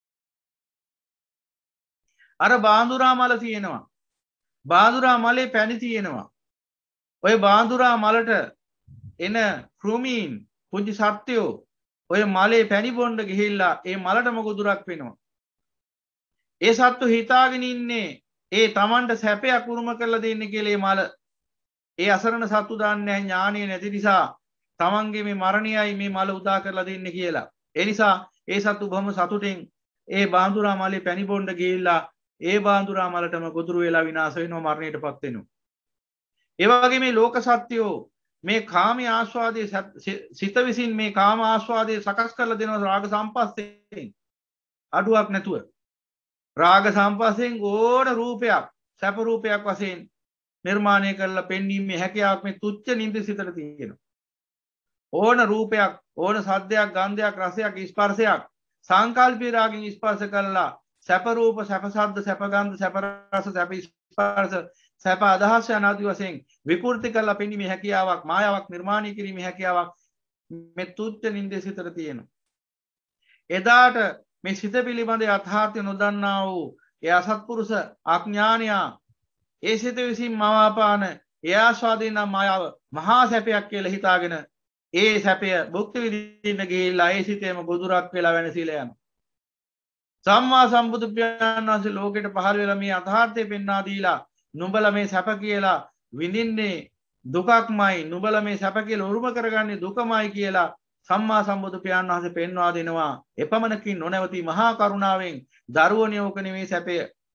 අර බාඳුරා මල තියෙනවා. බාඳුරා මලේ පැණි තියෙනවා. ඔය බාඳුරා මලට එන කෘමීන් පුංචි සත්වයෝ ඔය මලේ පැණි බොන්න ගිහිල්ලා ඒ මලටම ගොදුරක් වෙනවා. ඒ සත්තු හිතාගෙන ඉන්නේ ඒ Tamanට සැපයක් උරුම කරලා දෙන්නේ කියලා ඒ මල. ඒ අසරණ සත්තු දන්නේ නැහැ ඥානිය නැති නිසා තමන්ගේ මේ මරණයයි මේ මල උදා කරලා දෙන්නේ කියලා. ඒ නිසා ඒ සත්තු බොහොම සතුටින් ඒ බාඳුරා මලේ පැණි බොන්න ගිහිල්ලා ඒ බාඳුරා මලටම ගොදුරු වෙලා විනාශ වෙනවා, මරණයටපත් වෙනවා. ඒ වගේ මේ ලෝක සත්‍යෝ මේ කාමී ආස්වාදයේ සිත විසින් මේ කාම ආස්වාදයේ සකස් කරලා දෙනවා රාග සම්පස්යෙන්. අඩුවක් නැතුව රාග සම්පස්යෙන් ඕන රූපයක්, සැප රූපයක් වශයෙන් නිර්මාණය කරලා පෙන්වීමේ හැකියාවක් මේ තුච්ච නින්ද සිතට තියෙනවා. ඕන රූපයක්, ඕන සද්දයක්, ගන්ධයක්, රසයක්, ස්පර්ශයක් සංකල්පී රාගින් ස්පර්ශ කළා සැප රූප, සැප ශබ්ද, සැප ගන්ධ, සැප රස, සැප ස්පර්ශ, සැප අදහස් යන ආදී වශයෙන් විකෘති කරලා පෙන්වීමේ හැකියාවක්, මායාවක් නිර්මාණය කිරීමේ හැකියාවක් මේ තුච්ච නින්දේ සිතට තියෙනවා. එදාට මේ සිත පිළිබඳ යථාර්ථය නොදන්නා වූ ඒ අසත්පුරුෂ අඥානියා ඒ සිත විසින් මවාපාන ඒ ආස්වාදේ නම් මායාව මහා සැපයක් කියලා හිතාගෙන ඒ සැපය භුක්ති විඳින්න ගිහිල්ලා ඒ සිතේම ගොදුරක් වෙලා වෙනසිලා යනවා. සම්මා සම්බුදු පියාණන් වහන්සේ ලෝකෙට පහළ වෙලා මේ අථාර්ථය පෙන්වා දීලා නුඹලා මේ සැප කියලා විඳින්නේ දුකක්මයි, නුඹලා මේ සැප කියලා උරුම කරගන්නේ දුකමයි කියලා සම්මා සම්බුදු පියාණන් වහන්සේ පෙන්වා දෙනවා. එපමණකින් නොනවති මහා කරුණාවෙන් දරුවනේ ඕක නෙමේ සැපය.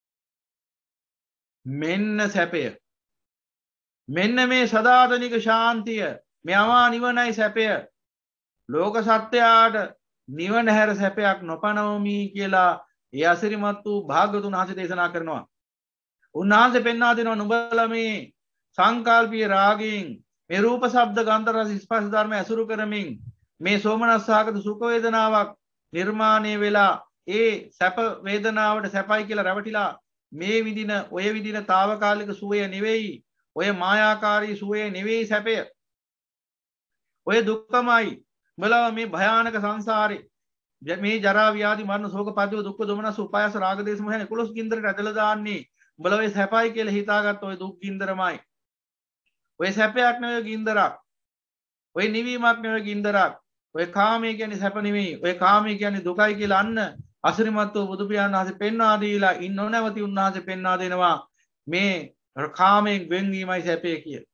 මෙන්න සැපය. මෙන්න මේ සදාතනික ශාන්තිය, මේ අමා නිවනයි සැපය. ලෝක සත්‍යයට නිවන හැර සැපයක් නොපනවමි කියලා ඒ අසිරිමත් වූ භාග්‍යවතුන් වහන්සේ දේශනා කරනවා. උන්වහන්සේ පෙන්වා දෙනවා නුඹලා මේ සංකල්පීය රාගයෙන් මේ රූප ශබ්ද ගන්ධ රස ස්පර්ශ ධර්ම ඇසුරු කරමින් මේ සෝමනස්සහගත සුඛ වේදනාවක් නිර්මාණය වෙලා ඒ සැප වේදනාවට සැපයි කියලා රැවටිලා මේ විදින ඔය විදින తాවකාලික සුවය නෙවෙයි ඔය මායාකාරී සුවය නෙවෙයි සැපය ඔය දුක්ඛමයි බලව මේ භයානක සංසාරේ මේ ජරා ව්‍යාධි මරණ ශෝක පරිදේ දුක්ඛ දොමනස උපායස රාග දේශ මොහයන් එකොළොස් ගින්දරට ඇදලා දාන්නේ උඹලා ඔය සැපයි කියලා හිතාගත්ත ඔය දුක් ගින්දරමයි ඔය සැපයක් නෙවෙයි ගින්දරක් ඔය නිවීමක් නෙවෙයි ගින්දරක් ඔය කාමයේ කියන්නේ සැප නෙවෙයි ඔය කාමයේ කියන්නේ දුකයි කියලා අන්න අසිරිමත් වූ බුදු පියාණන් වහන්සේ පෙන්වා දීලා ඉන්න නොනවති උන්වහන්සේ පෙන්වා දෙනවා මේ කාමයෙන් වෙන්වීමයි සැපේ කියලා.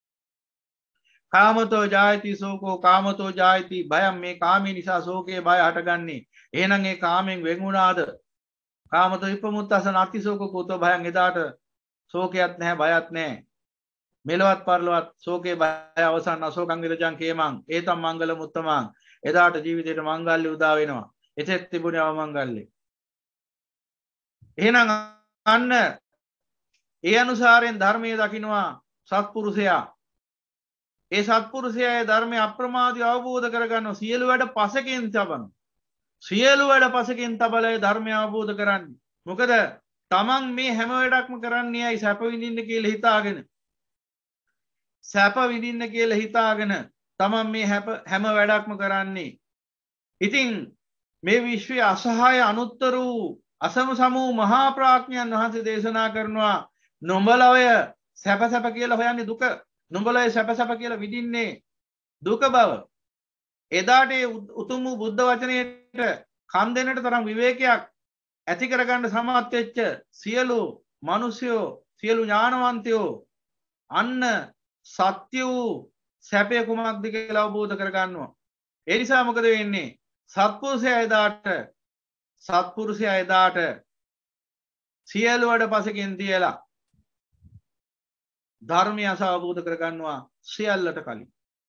කාමතෝ ජායති සෝකෝ කාමතෝ ජායති භයම් මේ කාමී නිසා ශෝකයේ බය හටගන්නේ. එහෙනම් ඒ කාමයෙන් වෙන් වුණාද? කාමතෝ විපමුත්තසන අතිශෝක කුතෝ භයං එදාට ශෝකයක් නැහැ බයක් නැහැ. මෙලවත් පරලවත් ශෝකේ බය අවසන් අශෝකං විරජං කේමං ඒතම් මංගල මුත්තමං එදාට ජීවිතේට මංගල්‍ය උදා වෙනවා. එතෙත් තිබුණේ අවමංගල්‍ය. එහෙනම් අන්න ඒ අනුසාරයෙන් ධර්මයේ දකින්නවා සත්පුරුෂයා. ඒ සත්පුරුෂයා ඒ ධර්මයේ අප්‍රමාදී අවබෝධ කරගන්න සියලු වැඩ පසකින් තබන. සියලු වැඩ පසකින් තබලා ඒ ධර්මය අවබෝධ කරන්නේ. මොකද තමන් මේ හැම වැඩක්ම කරන්නේ ඇයි සැප විඳින්න කියලා හිතාගෙන. සැප විඳින්න කියලා හිතාගෙන තමන් මේ හැම වැඩක්ම කරන්නේ. ඉතින් මේ විශ්වයේ අසහාය අනුත්තර වූ අසම සමූ මහා ප්‍රඥයන් වහන්සේ දේශනා කරනවා නොඹලා ඔය සැප සැප කියලා හොයන්නේ දුක. නොඹලා සැප සැප කියලා විඳින්නේ දුක බව. එදාට උතුම් වූ බුද්ධ වචනයට කන් දෙන්නට තරම් විවේකයක් ඇති කරගන්න සමත් වෙච්ච සියලු මිනිස්යෝ සියලු ඥානවන්තයෝ අන්න සත්‍ය වූ සැපය කුමක්ද කියලා අවබෝධ කරගන්නවා. ඒ නිසා මොකද වෙන්නේ? සත්පුරුෂයා එදාට සත්පුරුෂයා එදාට සියලු වැඩ පසකින් තියලා ධර්මය අවබෝධ කරගන්නවා සියල්ලට කලින්.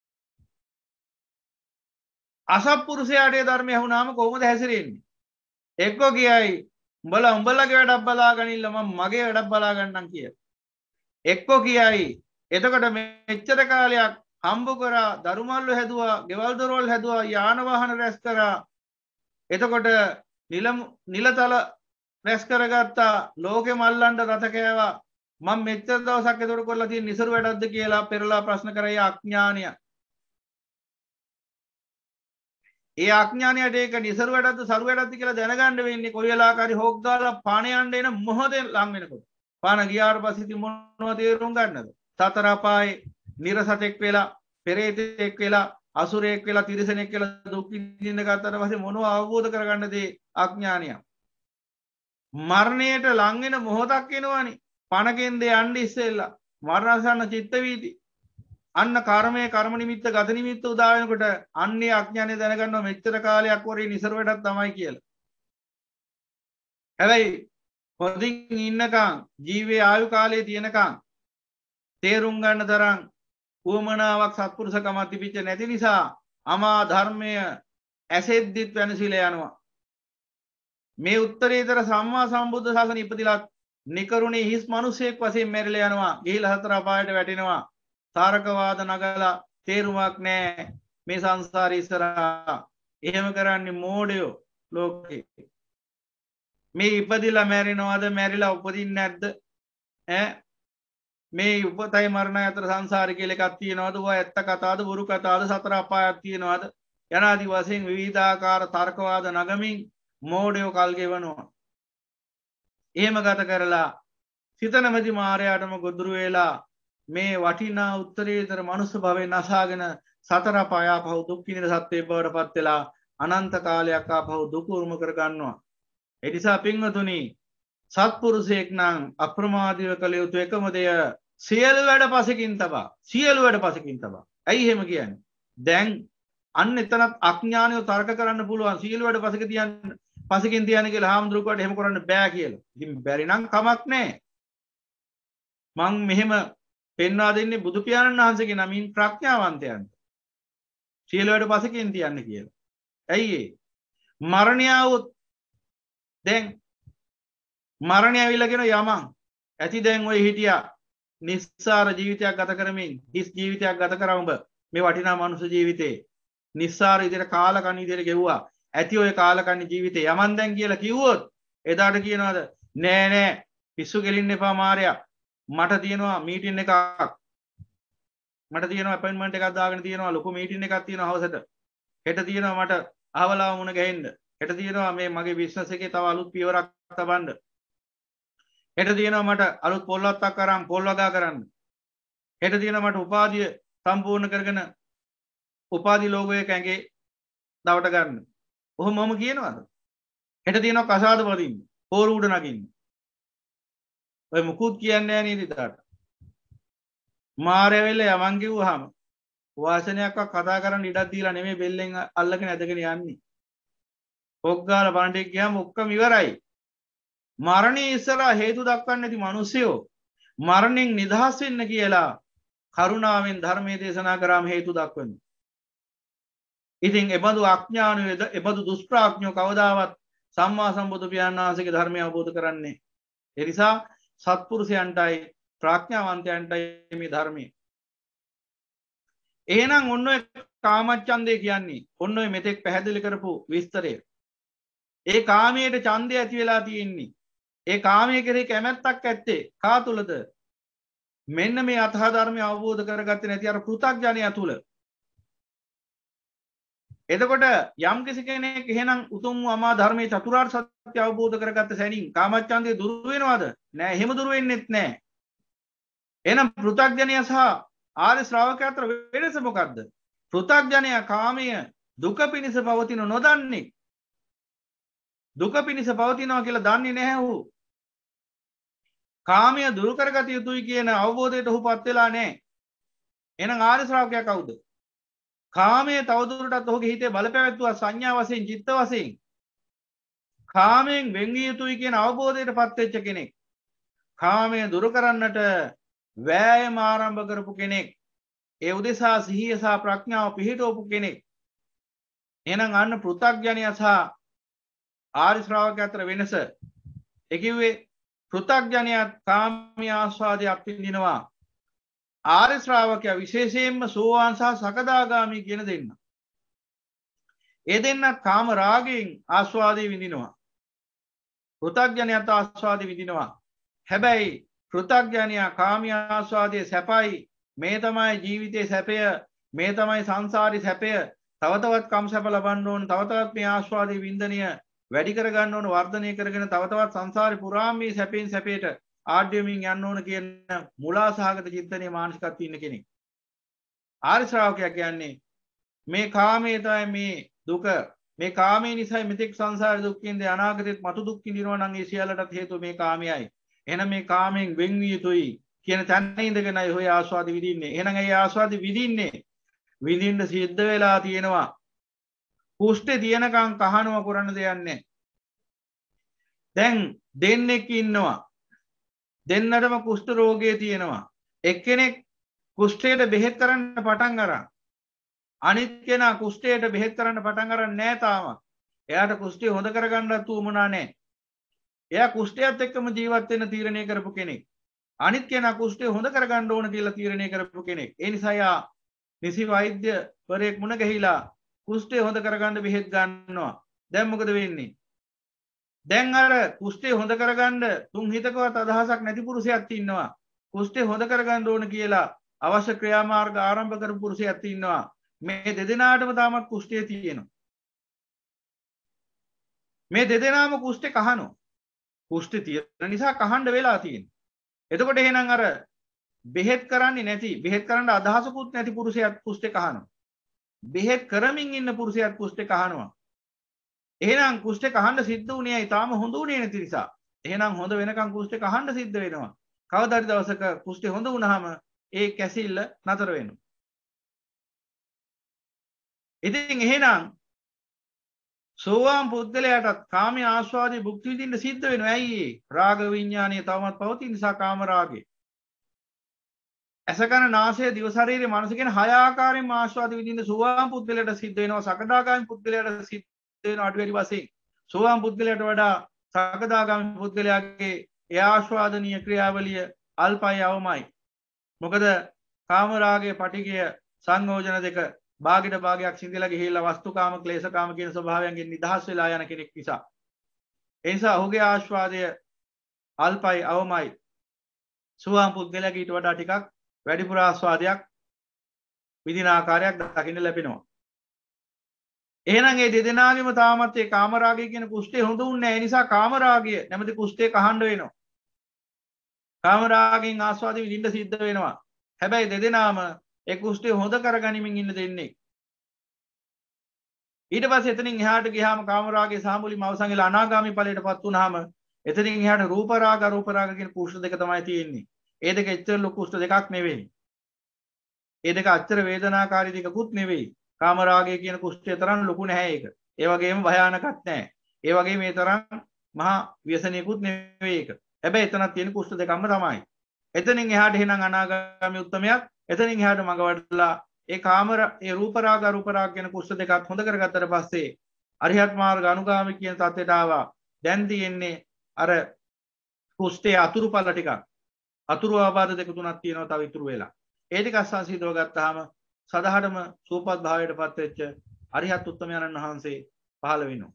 අසත්පුරුෂයාට ධර්මය වුණාම කොහොමද හැසිරෙන්නේ? එක්කෝ කියයි උඹලා උඹලගේ වැඩක් බලා ගනින්න මම මගේ වැඩක් බලා ගන්නම් කියලා. එක්කෝ කියයි එතකොට මෙච්චර කාලයක් හම්බ කරා දරුමල්ලු හැදුවා ගෙවල් දොරවල් හැදුවා යාන වාහන රැස් කරා එතකොට නිල නිලතල රැස් කරගත්තා ලෝකෙ මල්ලන්ඩ රත කෑවා මම මෙච්චර දවසක් එතකොට කරලා තියෙන නිසරු වැඩක්ද කියලා පෙරලා ප්‍රශ්න කරේ අඥානය. ඒ අඥානයට ඒක නිසරු වැඩක්ද සරු වැඩක්ද කියලා දැනගන්න වෙන්නේ කොයි වෙලාවකරි හොක් දාලා පාන යන්න එන මොහොතේ ලං වෙනකොට. පාන ගියාට පස්සේ ඉතින් මොනවද තේරුම් ගන්නද? සතර අපායේ නිරසතෙක් වෙලා පෙරේතෙක් වෙලා අසුරයෙක් වෙලා තිරිසනෙක් වෙලා දුක් විඳින්න ගත්තට පස්සේ මොනව අවබෝධ කරගන්නද අඥානිය. මරණයට ලං වෙන මොහොතක් එනවනේ. පණකෙන් දෙ යන්න ඉස්සෙල්ලා මරණසන්න චිත්ත වීති. අන්න කර්මයේ කර්ම නිමිත්ත ගත නිමිත්ත උදා වෙනකොට අන්නේ අඥානය දැනගන්නවා මෙච්චර කාලයක් වරේ නිසර වැඩක් තමයි කියලා. හැබැයි හොඳින් ඉන්නකම් ජීවේ ආයු කාලයේ තියෙනකම් තේරුම් ගන්න තරම් උවමනාවක් සත්පුරුෂකමක් තිබිච්ච නැති නිසා අමා ධර්මය ඇසෙද්දිත් වෙනසිලා යනවා. මේ උත්තරීතර සම්මා සම්බුද්ධ ශාසනය ඉපදිලා නිකරුණේ හිස් මිනිසෙක් වශයෙන් මැරිලා යනවා. ගිහිලා හතර අපායට වැටෙනවා. තාරකවාද නගලා තේරුමක් නැහැ මේ සංසාරේ ඉස්සරහා. එහෙම කරන්නේ මෝඩයෝ ලෝකේ. මේ ඉපදිලා මැරෙනවද මැරිලා උපදින්නේ නැද්ද? ඈ මේ උපතයි මරණය අතර සංසාරය කියලා එකක් තියෙනවද? ඔය ඇත්ත කතාවද බොරු කතාවද සතර අපායක් තියෙනවද? යනාදි වශයෙන් විවිධාකාර තර්කවාද නගමින් මෝඩයෝ කල් ගෙවනවා. එහෙම ගත කරලා සිතනමැදි මායයටම ගොදුරු වෙලා මේ වටිනා උත්තරීතර මනුස්ස භවෙන් අසාගෙන සතර අපාය ආපහු දුක් විඳින සත්වයේ බවට පත් වෙලා අනන්ත කාලයක් ආපහු දුක උරුම කර ගන්නවා. ඒ නිසා පින්වතුනි සත්පුරුෂයෙක් නම් අප්‍රමාදීව කළ යුතු එකම දෙය සියලු වැඩ පසකින් තබා සියලු වැඩ පසකින් තබා. ඇයි එහෙම කියන්නේ? දැන් අන්න එතනත් අඥානියව තර්ක කරන්න පුළුවන් සියලු වැඩ පසක තියන්න පසකින් තියන්න කියලා හාමුදුරුවෝට එහෙම කරන්න බෑ කියලා. ඉතින් බැරි නම් කමක් නැහැ. මං මෙහෙම පෙන්වා දෙන්නේ බුදු පියාණන් වහන්සේගේ නමින් ප්‍රඥාවන්තයන්ට. සියලු වැඩ පසකින් තියන්න කියලා. ඇයි ඒ? මරණය આવොත් දැන් මරණය ඇවිල්ලා කියන යමං ඇති දැන් ඔය හිටියා නිස්සාර ජීවිතයක් ගත කරමින් හිස් ජීවිතයක් ගත කරා උඹ මේ වටිනා මනුෂ්‍ය ජීවිතේ නිස්සාර විදිහට කාලකන්ණි විදිහට ගෙවුවා ඇති ඔය කාලකන්ණි ජීවිතේ යමන් දැන් කියලා කිව්වොත් එදාට කියනවාද නෑ නෑ පිස්සු කෙලින්න එපා මාරයා මට තියෙනවා මීටින් එකක් මට තියෙනවා අපොයින්ට්මන්ට් එකක් දාගෙන තියෙනවා ලොකු මීටින් එකක් තියෙනවා හවසට හෙට තියෙනවා මට අහවලාව මුණ ගැහෙන්න හෙට තියෙනවා මේ මගේ බිස්නස් එකේ තව අලුත් පියවරක් තබන්න හෙට තියෙනවා මට අලුත් පොල්වත්තක් අරන් පොල් වගා කරන්න හෙට තියෙනවා මට උපාධිය සම්පූර්ණ කරගෙන උපාධි ලෝගෝ එක ඇඟේ දවට ගන්න ඔහොම මම කියනවාද හෙට තියෙනවා කසාද වදින්න පෝරු උඩ නගින්න ඔය මුකුත් කියන්නේ නැහැ නේද ඉතාලට මාරය වෙල යමන් කිව්වහම වාසනයක්වත් කතා කරන්න ඉඩක් දීලා නෙමෙයි බෙල්ලෙන් අල්ලගෙන ඇදගෙන යන්නේ පොග්ගාල පණ්ඩිත ගියාම ඔක්කොම ඉවරයි මරණය ඉස්සරහා හේතු දක්වන්නේ නැති මිනිස්සයෝ මරණයෙන් නිදහස් වෙන්න කියලා කරුණාවෙන් ධර්මයේ දේශනා කරාම හේතු දක්වන්නේ ඉතින් එබඳු අඥානයේද එබඳු දුෂ්ප්‍රඥෝ කවදාවත් සම්මා සම්බුදු පියාණන් වහන්සේගේ ධර්මය අවබෝධ කරන්නේ ඒ නිසා සත්පුරුෂයන්ටයි ප්‍රඥාවන්තයන්ටයි මේ ධර්මයේ එහෙනම් ඔන්න ඔය කාමච්ඡන්දය කියන්නේ ඔන්න ඔය මෙතෙක් පැහැදිලි කරපු විස්තරය ඒ කාමයට ඡන්දය ඇති වෙලා තියෙන්නේ ඒ කාමයේ කෙරෙහි කැමැත්තක් ඇත්තේ කා තුලද මෙන්න මේ අතහ ධර්මය අවබෝධ කරගත්තේ නැති අර පෘථග්ජනයා තුල එතකොට යම් කිසි කෙනෙක් එහෙනම් උතුම් අමා ධර්මයේ චතුරාර්ය සත්‍ය අවබෝධ කරගත්ත සැනින් කාමච්ඡන්දය දුරු වෙනවද නෑ එහෙම දුරු වෙන්නෙත් නෑ එහෙනම් පෘථග්ජනයා සහ ආර්ය ශ්‍රාවකයා අතර වෙනස මොකද්ද පෘථග්ජනයා කාමය දුක පිණිස පවතින නොදන්නේ දුක පිණිස පවතිනවා කියලා දන්නේ නැහැ ඌ කාමය දුරු කරගත යුතුයි කියන අවබෝධයට ඔහුපත් වෙලා නැහැ එහෙනම් ආර්ය ශ්‍රාවකයා කවුද කාමය තවදුරටත් ඔහුගේ හිතේ බලපැවැත්වුවා සංඥා වශයෙන් චිත්ත වශයෙන් කාමයෙන් වෙන්විය යුතුයි කියන අවබෝධයටපත් වෙච්ච කෙනෙක් කාමය දුරු කරන්නට වෑයම ආරම්භ කරපු කෙනෙක් ඒ උදෙසා සිහිය සහ ප්‍රඥාව පිහිටවපු කෙනෙක් එහෙනම් අන්න පෘථග්ජනයා සහ ආර්ය ශ්‍රාවකයා අතර වෙනස ඒ කිව්වේ පෘථග්ජනයා කාමී ආස්වාදයේ අත්විඳිනවා ආර්ය ශ්‍රාවකයා විශේෂයෙන්ම සෝවාන් සහ සකදාගාමී කියන දෙන්න ඒ දෙන්න කාම රාගයෙන් ආස්වාදයේ විඳිනවා පෘථග්ජනයාත් ආස්වාදයේ විඳිනවා හැබැයි පෘථග්ජනයා කාමී ආස්වාදයේ සැපයි මේ තමයි ජීවිතයේ සැපය මේ තමයි සංසාරේ සැපය තව තවත් කම් සැප ලබන්න ඕන තව තවත් මේ ආස්වාදයේ වින්දනය වැඩි කර ගන්න ඕන වර්ධනය කරගෙන තව තවත් සංසාරේ පුරාම මේ සැපෙන් සැපයට ආඩ්‍යමින් යන්න ඕන කියන මුලා සහගත චින්තනයේ මානසිකත්වයේ ඉන්න කෙනෙක් ආර්ය ශ්‍රාවකයා කියන්නේ මේ කාමයේ තමයි මේ දුක මේ කාමයේ නිසා මෙතෙක් සංසාර දුක්ඛින්ද අනාගතෙත් මතු දුක් විඳිනවා නම් ඒ සියල්ලටත් හේතුව මේ කාමයයි එහෙනම් මේ කාමයෙන් වෙන්විය යුතුයි කියන තැන ඉඳගෙනයි ඔය ආස්වාද විඳින්නේ එහෙනම් ඒ ආස්වාද විඳින්නේ විඳින්න සිද්ධ වෙලා තියෙනවා කුෂ්ඨේ තියෙනකන් කහනවා කරන්න දෙයක් නැහැ දැන් දෙන්නෙක් ඉන්නවා දෙන්නටම කුෂ්ඨ රෝගය තියෙනවා එක්කෙනෙක් කුෂ්ඨයට බෙහෙත් කරන්න පටන් අරන් අනිත් කෙනා කුෂ්ඨයට බෙහෙත් කරන්න පටන් අරන් නැහැ තාම එයාට කුෂ්ඨය හොඳ කරගන්නත් උවමනා නැහැ එයා කුෂ්ඨයත් එක්කම ජීවත් වෙන්න තීරණය කරපු කෙනෙක් අනිත් කෙනා කුෂ්ඨය හොඳ කරගන්න ඕන කියලා තීරණය කරපු කෙනෙක් ඒ නිසා යා නිසි වෛද්‍යවරයෙක් මුණ ගැහිලා කුෂ්ඨය හොඳ කරගන්න බෙහෙත් ගන්නවා දැන් මොකද වෙන්නේ දැන් අර කුෂ්ඨය හොඳ කරගන්න තුන් හිතකවත් අදහසක් නැති පුරුෂයෙක් ඉන්නවා කුෂ්ඨය හොඳ කරගන්න ඕන කියලා අවශ්‍ය ක්‍රියාමාර්ග ආරම්භ කරපු පුරුෂයෙක් ඉන්නවා මේ දෙදෙනාටම තාමත් කුෂ්ඨය තියෙනවා මේ දෙදෙනාම කුෂ්ඨේ කහනවා කුෂ්ඨය තියෙන නිසා කහන්න වෙලා තියෙනවා එතකොට එහෙනම් අර බෙහෙත් කරන්නේ නැති බෙහෙත් කරන්න අදහසකුත් නැති පුරුෂයෙක් කුෂ්ඨේ කහනවා බෙහෙත් කරමින් ඉන්න පුරුෂයෙක් කුෂ්ඨේ කහනවා එහෙනම් කුෂ්ඨේ කහන්න සිද්ධ වුණේ ඇයි තාම හොඳ වුණේ නැති නිසා එහෙනම් හොඳ වෙනකන් කුෂ්ඨේ කහන්න සිද්ධ වෙනවා කවදාද දවසක කුෂ්ඨේ හොඳ වුණාම ඒ කැසිල්ල නතර වෙනවා ඉතින් එහෙනම් සෝවාන් පුද්ගලයාටත් කාමී ආස්වාදයේ භුක්ති විඳින්න සිද්ධ වෙනවා ඇයි රාග විඥානය තවමත් පවතින නිසා කාම රාගේ අසකන නාසය දිව ශරීරය මනස කියන හය ආකාරයෙන්ම ආස්වාද විඳින්න සෝවාන් පුද්ගලයාට සිද්ධ වෙනවා සකදාගාමී පුද්ගලයාට සිද්ධ වෙනවා අඩු වැඩි වශයෙන් සෝවාන් පුද්ගලයාට වඩා සකදාගාමී පුද්ගලයාගේ ඒ ආස්වාදනීය ක්‍රියාවලිය අල්පයි අවමයි. මොකද කාමරාගයේ පටිගය සංයෝජන දෙක භාගයට භාගයක් සිඳිලා ගිහිල්ලා වස්තුකාම ක්ලේශකාම කියන ස්වභාවයන්ගෙන් නිදහස් වෙලා යන කෙනෙක් නිසා. ඒ නිසා ඔහුගේ ආස්වාදය අල්පයි අවමයි. සුවාම් පුද්ගලයාට ඊට වඩා ටිකක් වැඩිපුර ආස්වාදයක් විදින ආකාරයක් දකින්න ලැබෙනවා. එහෙනම් මේ දෙදෙනාගේම තාමත් ඒ කාමරාගය කියන කුෂ්ඨය හොඳ උන්නේ නැහැ. ඒ නිසා කාමරාගය නැමැති කුෂ්ඨය කහඬ වෙනවා. කාමරාගයෙන් ආස්වාද විඳින්න සිද්ධ වෙනවා. හැබැයි දෙදෙනාම ඒ කුෂ්ඨය හොඳ කරගනිමින් ඉන්න දෙන්නේ. ඊට පස්සේ එතනින් එහාට ගියාම කාමරාගයේ සාමුලිම අවසන් වෙලා අනාගාමී ඵලයටපත් වුනහම එතනින් එහාට රූප රාග අරූප රාග කියන කුෂ්ඨ දෙක තමයි තියෙන්නේ. ඒ දෙක එච්චර ලොකු කුෂ්ඨ දෙකක් නෙවෙයි. ඒ දෙක අච්චර වේදනාකාරී දෙකකුත් නෙවෙයි. කාමරාගය කියන කුෂ්ඨය තරම් ලොකු නැහැ ඒක. ඒ වගේම භයානකත් නැහැ. ඒ වගේම මේ තරම් මහා ව්‍යසනයකුත් නෙවෙයි ඒක. හැබැයි එතනක් තියෙන කුෂ්ඨ දෙකක්ම තමයි. එතනින් එහාට එහෙනම් අනාගාමී උත්තමයක් එතනින් එහාට මඟ වඩලා ඒ කාමර ඒ රූප රාග අරූප රාග කියන කුෂ්ඨ දෙකක් හොඳ කරගත්තට පස්සේ අරිහත් මාර්ග අනුගාමී කියන තත්ත්වයට ආවා. දැන් තියෙන්නේ අර කුෂ්ඨයේ අතුරු පළ ටිකක්. අතුරු ආබාධ දෙක තුනක් තියෙනවා තව ඉතුරු වෙලා. ඒ ටික අසංසිද්ධව ගත්තාම සදහටම සූපත් භාවයටපත් වෙච්ච අරිහත් උත්තමයන්න් වහන්සේ පහළ වෙනවා.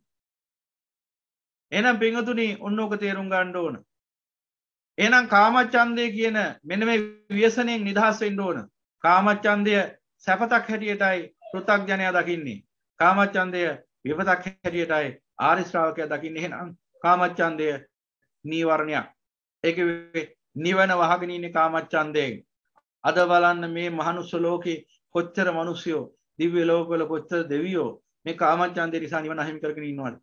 එහෙනම් පින්වතුනි ඔන්නෝක තේරුම් ගන්න ඕන. එහෙනම් කාමච්ඡන්දය කියන මෙන්න මේ ව්‍යසනයෙන් නිදහස් වෙන්න ඕන. කාමච්ඡන්දය සැපතක් හැටියටයි පෘථග්ජනයා දකින්නේ. කාමච්ඡන්දය විපතක් හැටියටයි ආරි ශ්‍රාවකයා දකින්නේ. එහෙනම් කාමච්ඡන්දය නීවරණයක්. ඒකේ නිවන වහගෙන ඉන්නේ කාමච්ඡන්දයෙන්. අද බලන්න මේ මහනුස්ස ලෝකේ කොච්චර මිනිස්සුયો දිව්‍ය ලෝකවල කොච්චර දෙවියෝ මේ කාමච්ඡන්දේ නිසා නිවන අහිමි කරගෙන ඉන්නවද?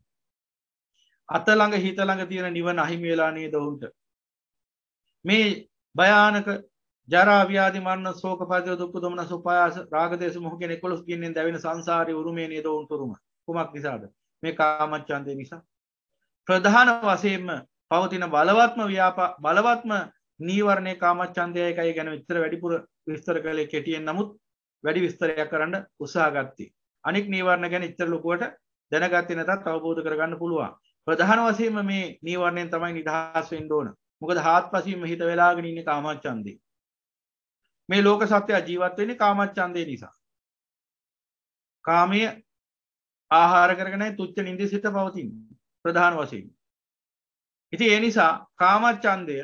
අත ළඟ හිත ළඟ තියෙන නිවන අහිමි වෙලා නේද උන්ට? මේ භයානක ජරා ව්‍යාධි මරණ ශෝක පරිදේ දුක් දුමන සුපායාස රාග දේශ මොහ කියන එකොළොස් කින්නෙන් දැවෙන සංසාරේ උරුමේ නේද උන්තුරුම? කුමක් නිසාද? මේ කාමච්ඡන්දේ නිසා. ප්‍රධාන වශයෙන්ම පවතින බලවත්ම ව්‍යාපා බලවත්ම නීවරණේ කාමච්ඡන්දයයි එකයි ගැන විතර වැඩිපුර විස්තර කළේ කෙටියෙන්. නමුත් වැඩි විස්තරයක් කරන්න උත්සාහ ගත්තී. අනික් නීවරණ ගැන ඉතර ලොකුවට දැනගත්තේ නැතත් අවබෝධ කරගන්න පුළුවන්. ප්‍රධාන වශයෙන්ම මේ නීවරණයෙන් තමයි නිදහස් වෙන්න ඕන. මොකද හාත්පසින්ම හිත වෙලාගෙන ඉන්නේ කාමච්ඡන්දේ. මේ ලෝක සත්‍ය ජීවත් වෙන්නේ කාමච්ඡන්දේ නිසා. කාමයේ ආහාර කරගෙනයි තුච්ච නින්දේ සිට පවතින්නේ ප්‍රධාන වශයෙන්. ඉතින් ඒ නිසා කාමච්ඡන්දය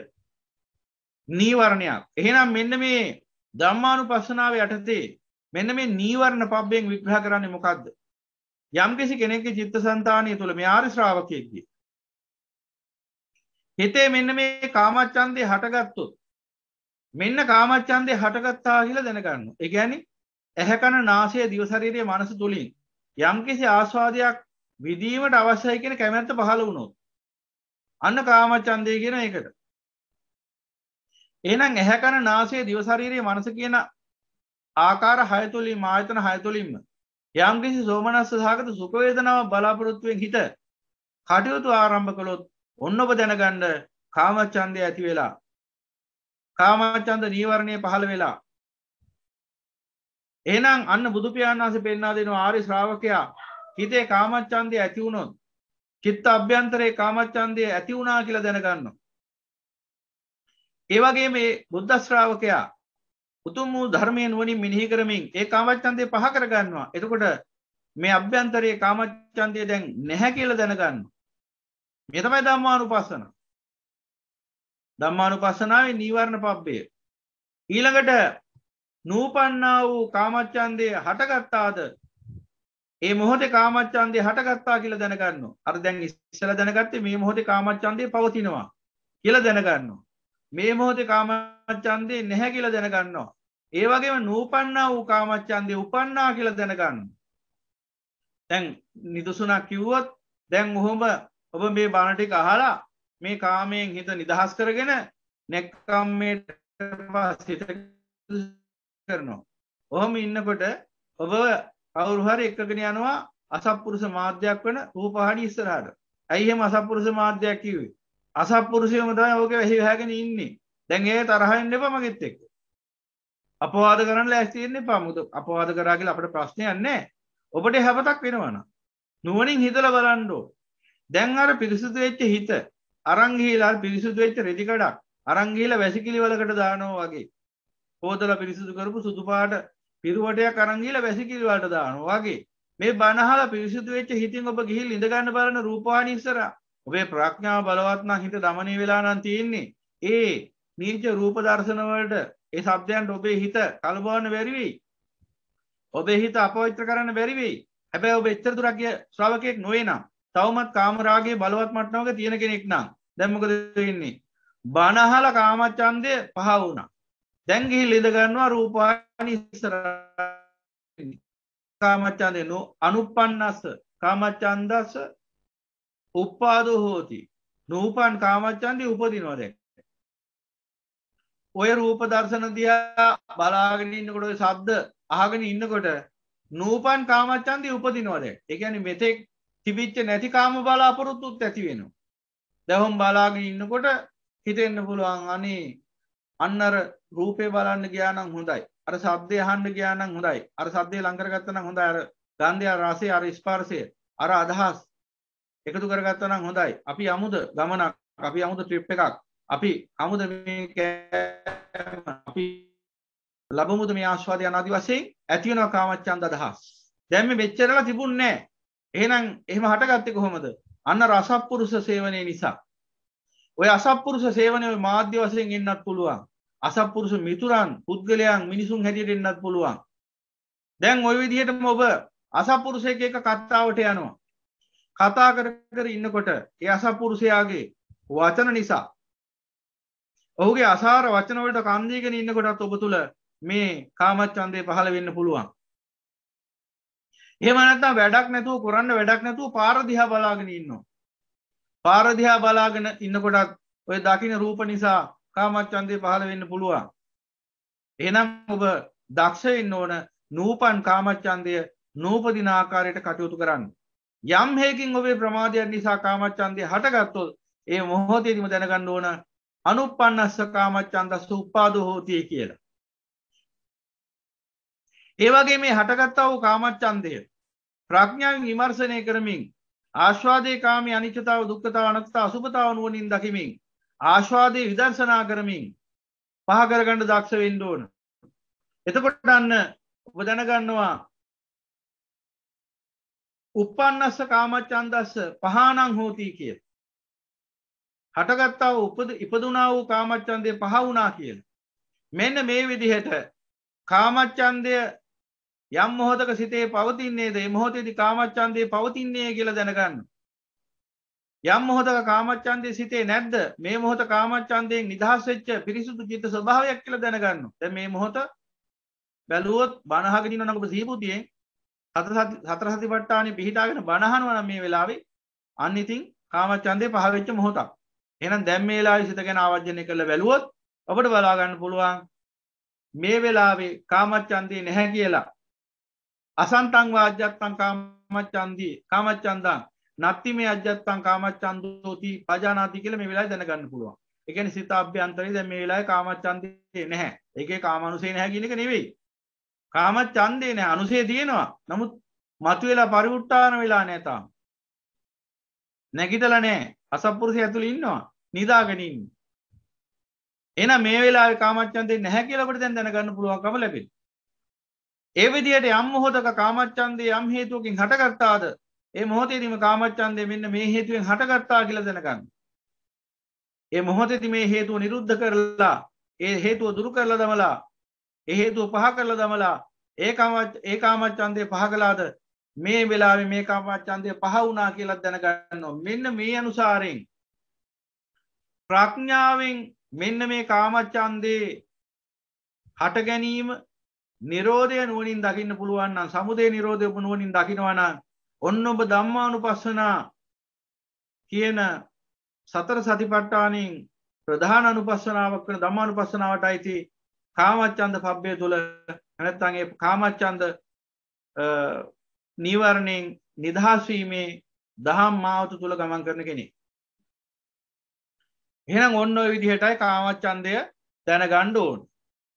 නීවරණයක්. එහෙනම් මෙන්න මේ ධම්මානුපස්සනාවේ යටතේ මෙන්න මේ නීවරණ පබ්බෙන් විග්‍රහ කරන්නේ මොකද්ද? යම්කිසි කෙනෙක්ගේ චිත්තසංතානිය තුළ මේ ආර්ය ශ්‍රාවකයෙක්ගේ හිතේ මෙන්න මේ කාමච්ඡන්දේ හටගත්තොත් මෙන්න කාමච්ඡන්දේ හටගත්තා කියලා දැනගන්න. ඒ කියන්නේ ඇහැ කන නාසය දිව ශරීරයේ මනස තුලින් යම්කිසි ආස්වාදයක් විදීමට අවශ්‍යයි කියන කැමැත්ත පහළ වුණොත් අන්න කාමච්ඡන්දේ කියන එකට. එහෙනම් ඇහැ කන නාසය දිව ශරීරයේ මනස කියන ආකාර හය තුලින් ආයතන හය තුලින්ම යම්කිසි සෝමනස්ස සහගත සුඛ වේදනාව බලාපොරොත්තුෙන් හිත කටයුතු ආරම්භ කළොත් ඔන්න ඔබ දැනගන්න කාමච්ඡන්දය ඇති වෙලා කාමච්ඡන්ද නීවරණය පහළ වෙලා. එහෙනම් අන්න බුදු පියාණන් වහන්සේ පෙන්වා දෙනවා ආර්ය ශ්‍රාවකයා හිතේ කාමච්ඡන්දය ඇති වුණොත් චිත්ත අභ්‍යන්තරේ කාමච්ඡන්දය ඇති වුණා කියලා දැනගන්නවා. ඒ වගේම මේ බුද්ධ ශ්‍රාවකයා උතුම් වූ ධර්මයේ නුවණින් මෙනෙහි කරමින් ඒ කාමච්ඡන්දය පහ කර ගන්නවා. එතකොට මේ අභ්‍යන්තරයේ කාමච්ඡන්දය දැන් නැහැ කියලා දැනගන්නවා. මේ තමයි ධම්මානුපස්සන. ධම්මානුපස්සනාවේ නීවරණ පබ්බය. ඊළඟට නූපන්නා වූ කාමච්ඡන්දය හටගත්තාද ඒ මොහොතේ කාමච්ඡන්දය හටගත්තා කියලා දැනගන්නවා. අර දැන් ඉස්සෙල්ලා දැනගත්තේ මේ මොහොතේ කාමච්ඡන්දය පවතිනවා කියලා දැනගන්නවා. මේ මොහොතේ කාමච්ඡන්දේ නැහැ කියලා දැනගන්නවා. ඒ වගේම නූපන්නා වූ කාමච්ඡන්දේ උපන්නා කියලා දැනගන්නවා. දැන් නිදුසුණක් කිව්වොත් දැන් ඔහොම ඔබ මේ බණ ටික අහලා මේ කාමයෙන් හිත නිදහස් කරගෙන නෙක්ඛම්මයට පස්සිත කරනවා. ඔහොම ඉන්නකොට ඔබ කවුරු හරි එක්කගෙන යනවා අසත්පුරුෂ මාධ්‍යයක් වෙන රූපහානි ඉස්සරහට. ඇයි එහෙම අසත්පුරුෂ මාධ්‍යයක් කිව්වේ? අසත්පුරුෂයම තමයි ඔගේ වැහි වැහගෙන ඉන්නේ. දැන් ඒ තරහින් එපා මගෙත් එක්ක. අපවාද කරන්න ලෑස්ති වෙන්න එපා. මොකද අපවාද කරා කියලා අපිට ප්‍රශ්නයක් නැහැ. ඔබට හැපතක් වෙනවා නම් නුවණින් හිතලා බලන්න ඕන. දැන් අර පිරිසුදු වෙච්ච හිත අරන් ගිහිලා පිරිසුදු වෙච්ච රෙදි කඩක් අරන් ගිහිලා වැසිකිලි වලකට දානවා වගේ. හොදලා පිරිසුදු කරපු සුදු පාට පිරුවටයක් අරන් ගිහිලා වැසිකිලි වලට දානවා වගේ. මේ බණහලා පිරිසුදු වෙච්ච හිතින් ඔබ ගිහිල්ලා ඉඳ ගන්න බලන රූපවාහිනිය ඉස්සරහා ඔබේ ප්‍රඥාව බලවත් නම් හිත দমনය වෙලා නම් තියෙන්නේ. ඒ නීච රූප දර්ශන වලට ඒ શબ્දයන්ට ඔබේ හිත කලබවන්න බැරි වෙයි. ඔබේ හිත අපවිත්‍ර කරන්න බැරි වෙයි. හැබැයි ඔබ එච්චර දුරක් ගිය ශ්‍රාවකයෙක් නොවේ නම් තවමත් කාම රාගයේ බලවත් මට්ටමක තියෙන කෙනෙක් නම් දැන් මොකද වෙන්නේ? බණහලා කාමච්ඡන්දය පහ වුණා. දැන් ගිහිල්ලා ඉඳ ගන්නවා රූපවාහිනිය ඉස්සරහා. කාමච්ඡන්දේ නෝ අනුප්පන්නස්ස කාමච්ඡන්දස්ස උප්පාදෝ හෝති. නූපන් කාමච්ඡන්දේ උපදිනවා දැන්. ඔය රූප දර්ශන දිහා බලාගෙන ඉන්නකොට ඔය ශබ්ද අහගෙන ඉන්නකොට නූපන් කාමච්ඡන්දේ උපදිනවා දැන්. ඒ කියන්නේ මෙතෙක් තිබිච්ච නැති කාම බලාපොරොත්තුත් ඇති වෙනවා. දැන් බලාගෙන ඉන්නකොට හිතෙන්න පුළුවන් අනේ අන්නර රූපේ බලන්න ගියා නම් හොඳයි. අර ශබ්දය අහන්න ගියා නම් හොඳයි. අර ශබ්දය ලං කරගත්තා නම් හොඳයි. අර ගන්ධය, අර රසය, අර ස්පර්ශය, අර අදහස් එකතු කරගත්තා නම් හොඳයි. අපි යමුද ගමනක්, අපි යමුද ට්‍රිප් එකක්. අපි අමුද මේ අපි ලැබමුද මේ ආස්වාදය අනාදි වශයෙන් ඇති වෙනවා කාමච්ඡන්ද අදහස්. දැන් මේ මෙච්චරලා තිබුණේ නැහැ. එහෙනම් එහෙම හටගත්තේ කොහොමද? අන්න රසප්පුරුෂ සේවනයේ නිසා. ඔය අසප්පුරුෂ සේවනයේ මාධ්‍ය වශයෙන් එන්නත් පුළුවන්. අසප්පුරුෂ මිතුරන් පුද්ගලයන් මිනිසුන් හැටියට එන්නත් පුළුවන්. දැන් ওই විදිහටම ඔබ අසප්පුරුෂයෙක් එක්ක කතාවට යනවා. කතා කර කර ඉන්නකොට ඒ අසප්පුරුෂයාගේ වචන නිසා ඔහුගේ අසාර වචන වලට කන් දීගෙන ඉන්නකොටත් ඔබ තුල මේ කාමච්ඡන්දේ පහළ වෙන්න පුළුවන්. එහෙම නැත්නම් වැඩක් නැතුව කරන්න වැඩක් නැතුව පාර දිහා බලාගෙන ඉන්නවා. පාර දිහා බලාගෙන ඉන්නකොටත් ඔය දකින්න රූප නිසා කාමච්ඡන්දේ පහළ වෙන්න පුළුවන්. එහෙනම් ඔබ දක්ෂ වෙන්න ඕන නූපන් කාමච්ඡන්දය නූපදින ආකාරයට කටයුතු කරන්න. යම් හේකින් ඔබේ ප්‍රමාදයන් නිසා කාමච්ඡන්දය හටගත්තොත් ඒ මොහොතේදීම දැනගන්න ඕන අනුප්පන්නස්ස කාමච්ඡන්දස්ස උප්පාදෝ හෝති කියලා. ඒ වගේ මේ හටගත්තා වූ කාමච්ඡන්දය ප්‍රඥාවෙන් විමර්ශනය කරමින් ආස්වාදේ කාමී අනිච්චතාව දුක්ඛතාව අනාත්මතාව අසුභතාව නුවණින් දකිමින් ආස්වාදේ විදර්ශනා කරමින් පහ කරගන්න දක්ෂ වෙන්න ඕන. එතකොට අන්න ඔබ දැනගන්නවා උප්පන්නස්ස කාමච්ඡන්දස්ස පහානං හෝති කිය. හටගත්තා වූ උපද ඉපදුනා වූ කාමච්ඡන්දේ පහ වුණා කියලා. මෙන්න මේ විදිහට කාමච්ඡන්දය යම් මොහොතක සිතේ පවතින්නේද ඒ මොහොතේදී කාමච්ඡන්දේ පවතින්නේ කියලා දැනගන්න. යම් මොහොතක කාමච්ඡන්දේ සිතේ නැද්ද මේ මොහොත කාමච්ඡන්දයෙන් නිදහස් වෙච්ච පිරිසුදු චිත්ත ස්වභාවයක් කියලා දැනගන්න. දැන් මේ මොහොත බැලුවොත් බණහගෙන ඉන්නවනම් ඔබ සිහිපුතියෙන් සතර සතිපට්ඨානෙ පිහිටාගෙන බණහනවා නම් මේ වෙලාවේ අන්න ඉතින් කාමච්ඡන්දේ පහ වෙච්ච මොහොතක්. එහෙනම් දැන් මේ වෙලාවේ සිත ගැන ආවර්ජනය කරලා බැලුවොත් ඔබට බලා ගන්න පුළුවන් මේ වෙලාවේ කාමච්ඡන්දේ නැහැ කියලා. අසන්තං වාජ්ජත්තං කාමච්ඡන්දී කාමච්ඡන්දං නත්ති මේ අජ්ජත්තං කාමච්ඡන්දෝති පජානාති කියලා මේ වෙලාවේ දැනගන්න පුළුවන්. ඒ කියන්නේ සිත අභ්‍යන්තරේ දැන් මේ වෙලාවේ කාමච්ඡන්දේ නැහැ. ඒකේ කාමනුසේ නැහැ කියන එක නෙවෙයි. කාමච්ඡන්දේ නැහැ අනුසේ තියෙනවා. නමුත් මතුවෙලා පරිඋත්තාන වෙලා නැහැ තාම. නැගිටලා නැහැ. අසත්පුරුෂය ඇතුළේ ඉන්නවා. නිදාගෙන ඉන්නේ. එහෙනම් මේ වෙලාවේ කාමච්ඡන්දේ නැහැ කියලා අපිට දැන් දැනගන්න පුළුවන්කම ලැබෙනවා. ඒ විදිහට යම් මොහොතක කාමච්ඡන්දේ යම් හේතුවකින් හටගත්තාද ඒ මොහොතේදීම කාමච්ඡන්දේ මෙන්න මේ හේතුවෙන් හටගත්තා කියලා දැනගන්න. ඒ මොහොතේදී මේ හේතුව නිරුද්ධ කරලා ඒ හේතුව දුරු කරලා දමලා ඒ හේතුව පහ කරලා දමලා ඒ කාම ඒ කාමච්ඡන්දේ පහ කළාද මේ වෙලාවේ මේ කාමච්ඡන්දේ පහ වුණා කියලා දැනගන්නවා. මෙන්න මේ අනුසාරයෙන් ප්‍රඥාවෙන් මෙන්න මේ කාමච්ඡන්දේ හට ගැනීම නිරෝධය නුවණින් දකින්න පුළුවන් නම් සමුදය නිරෝධය නුවණින් දකිනවා නම් ඔන්න ඔබ ධම්මානුපස්සනා කියන සතර සතිපට්ඨානෙන් ප්‍රධාන අනුපස්සනාවක් වෙන ධම්මානුපස්සනාවටයි ති කාමච්ඡන්ද පබ්බේ තුල නැත්නම් ඒ කාමච්ඡන්ද නීවරණයෙන් නිදහස් වීමේ දහම් මාවත තුල ගමන් කරන කෙනෙක්. එහෙනම් ඔන්න ඔය විදිහටයි කාමච්ඡන්දය දැනගන්න ඕන.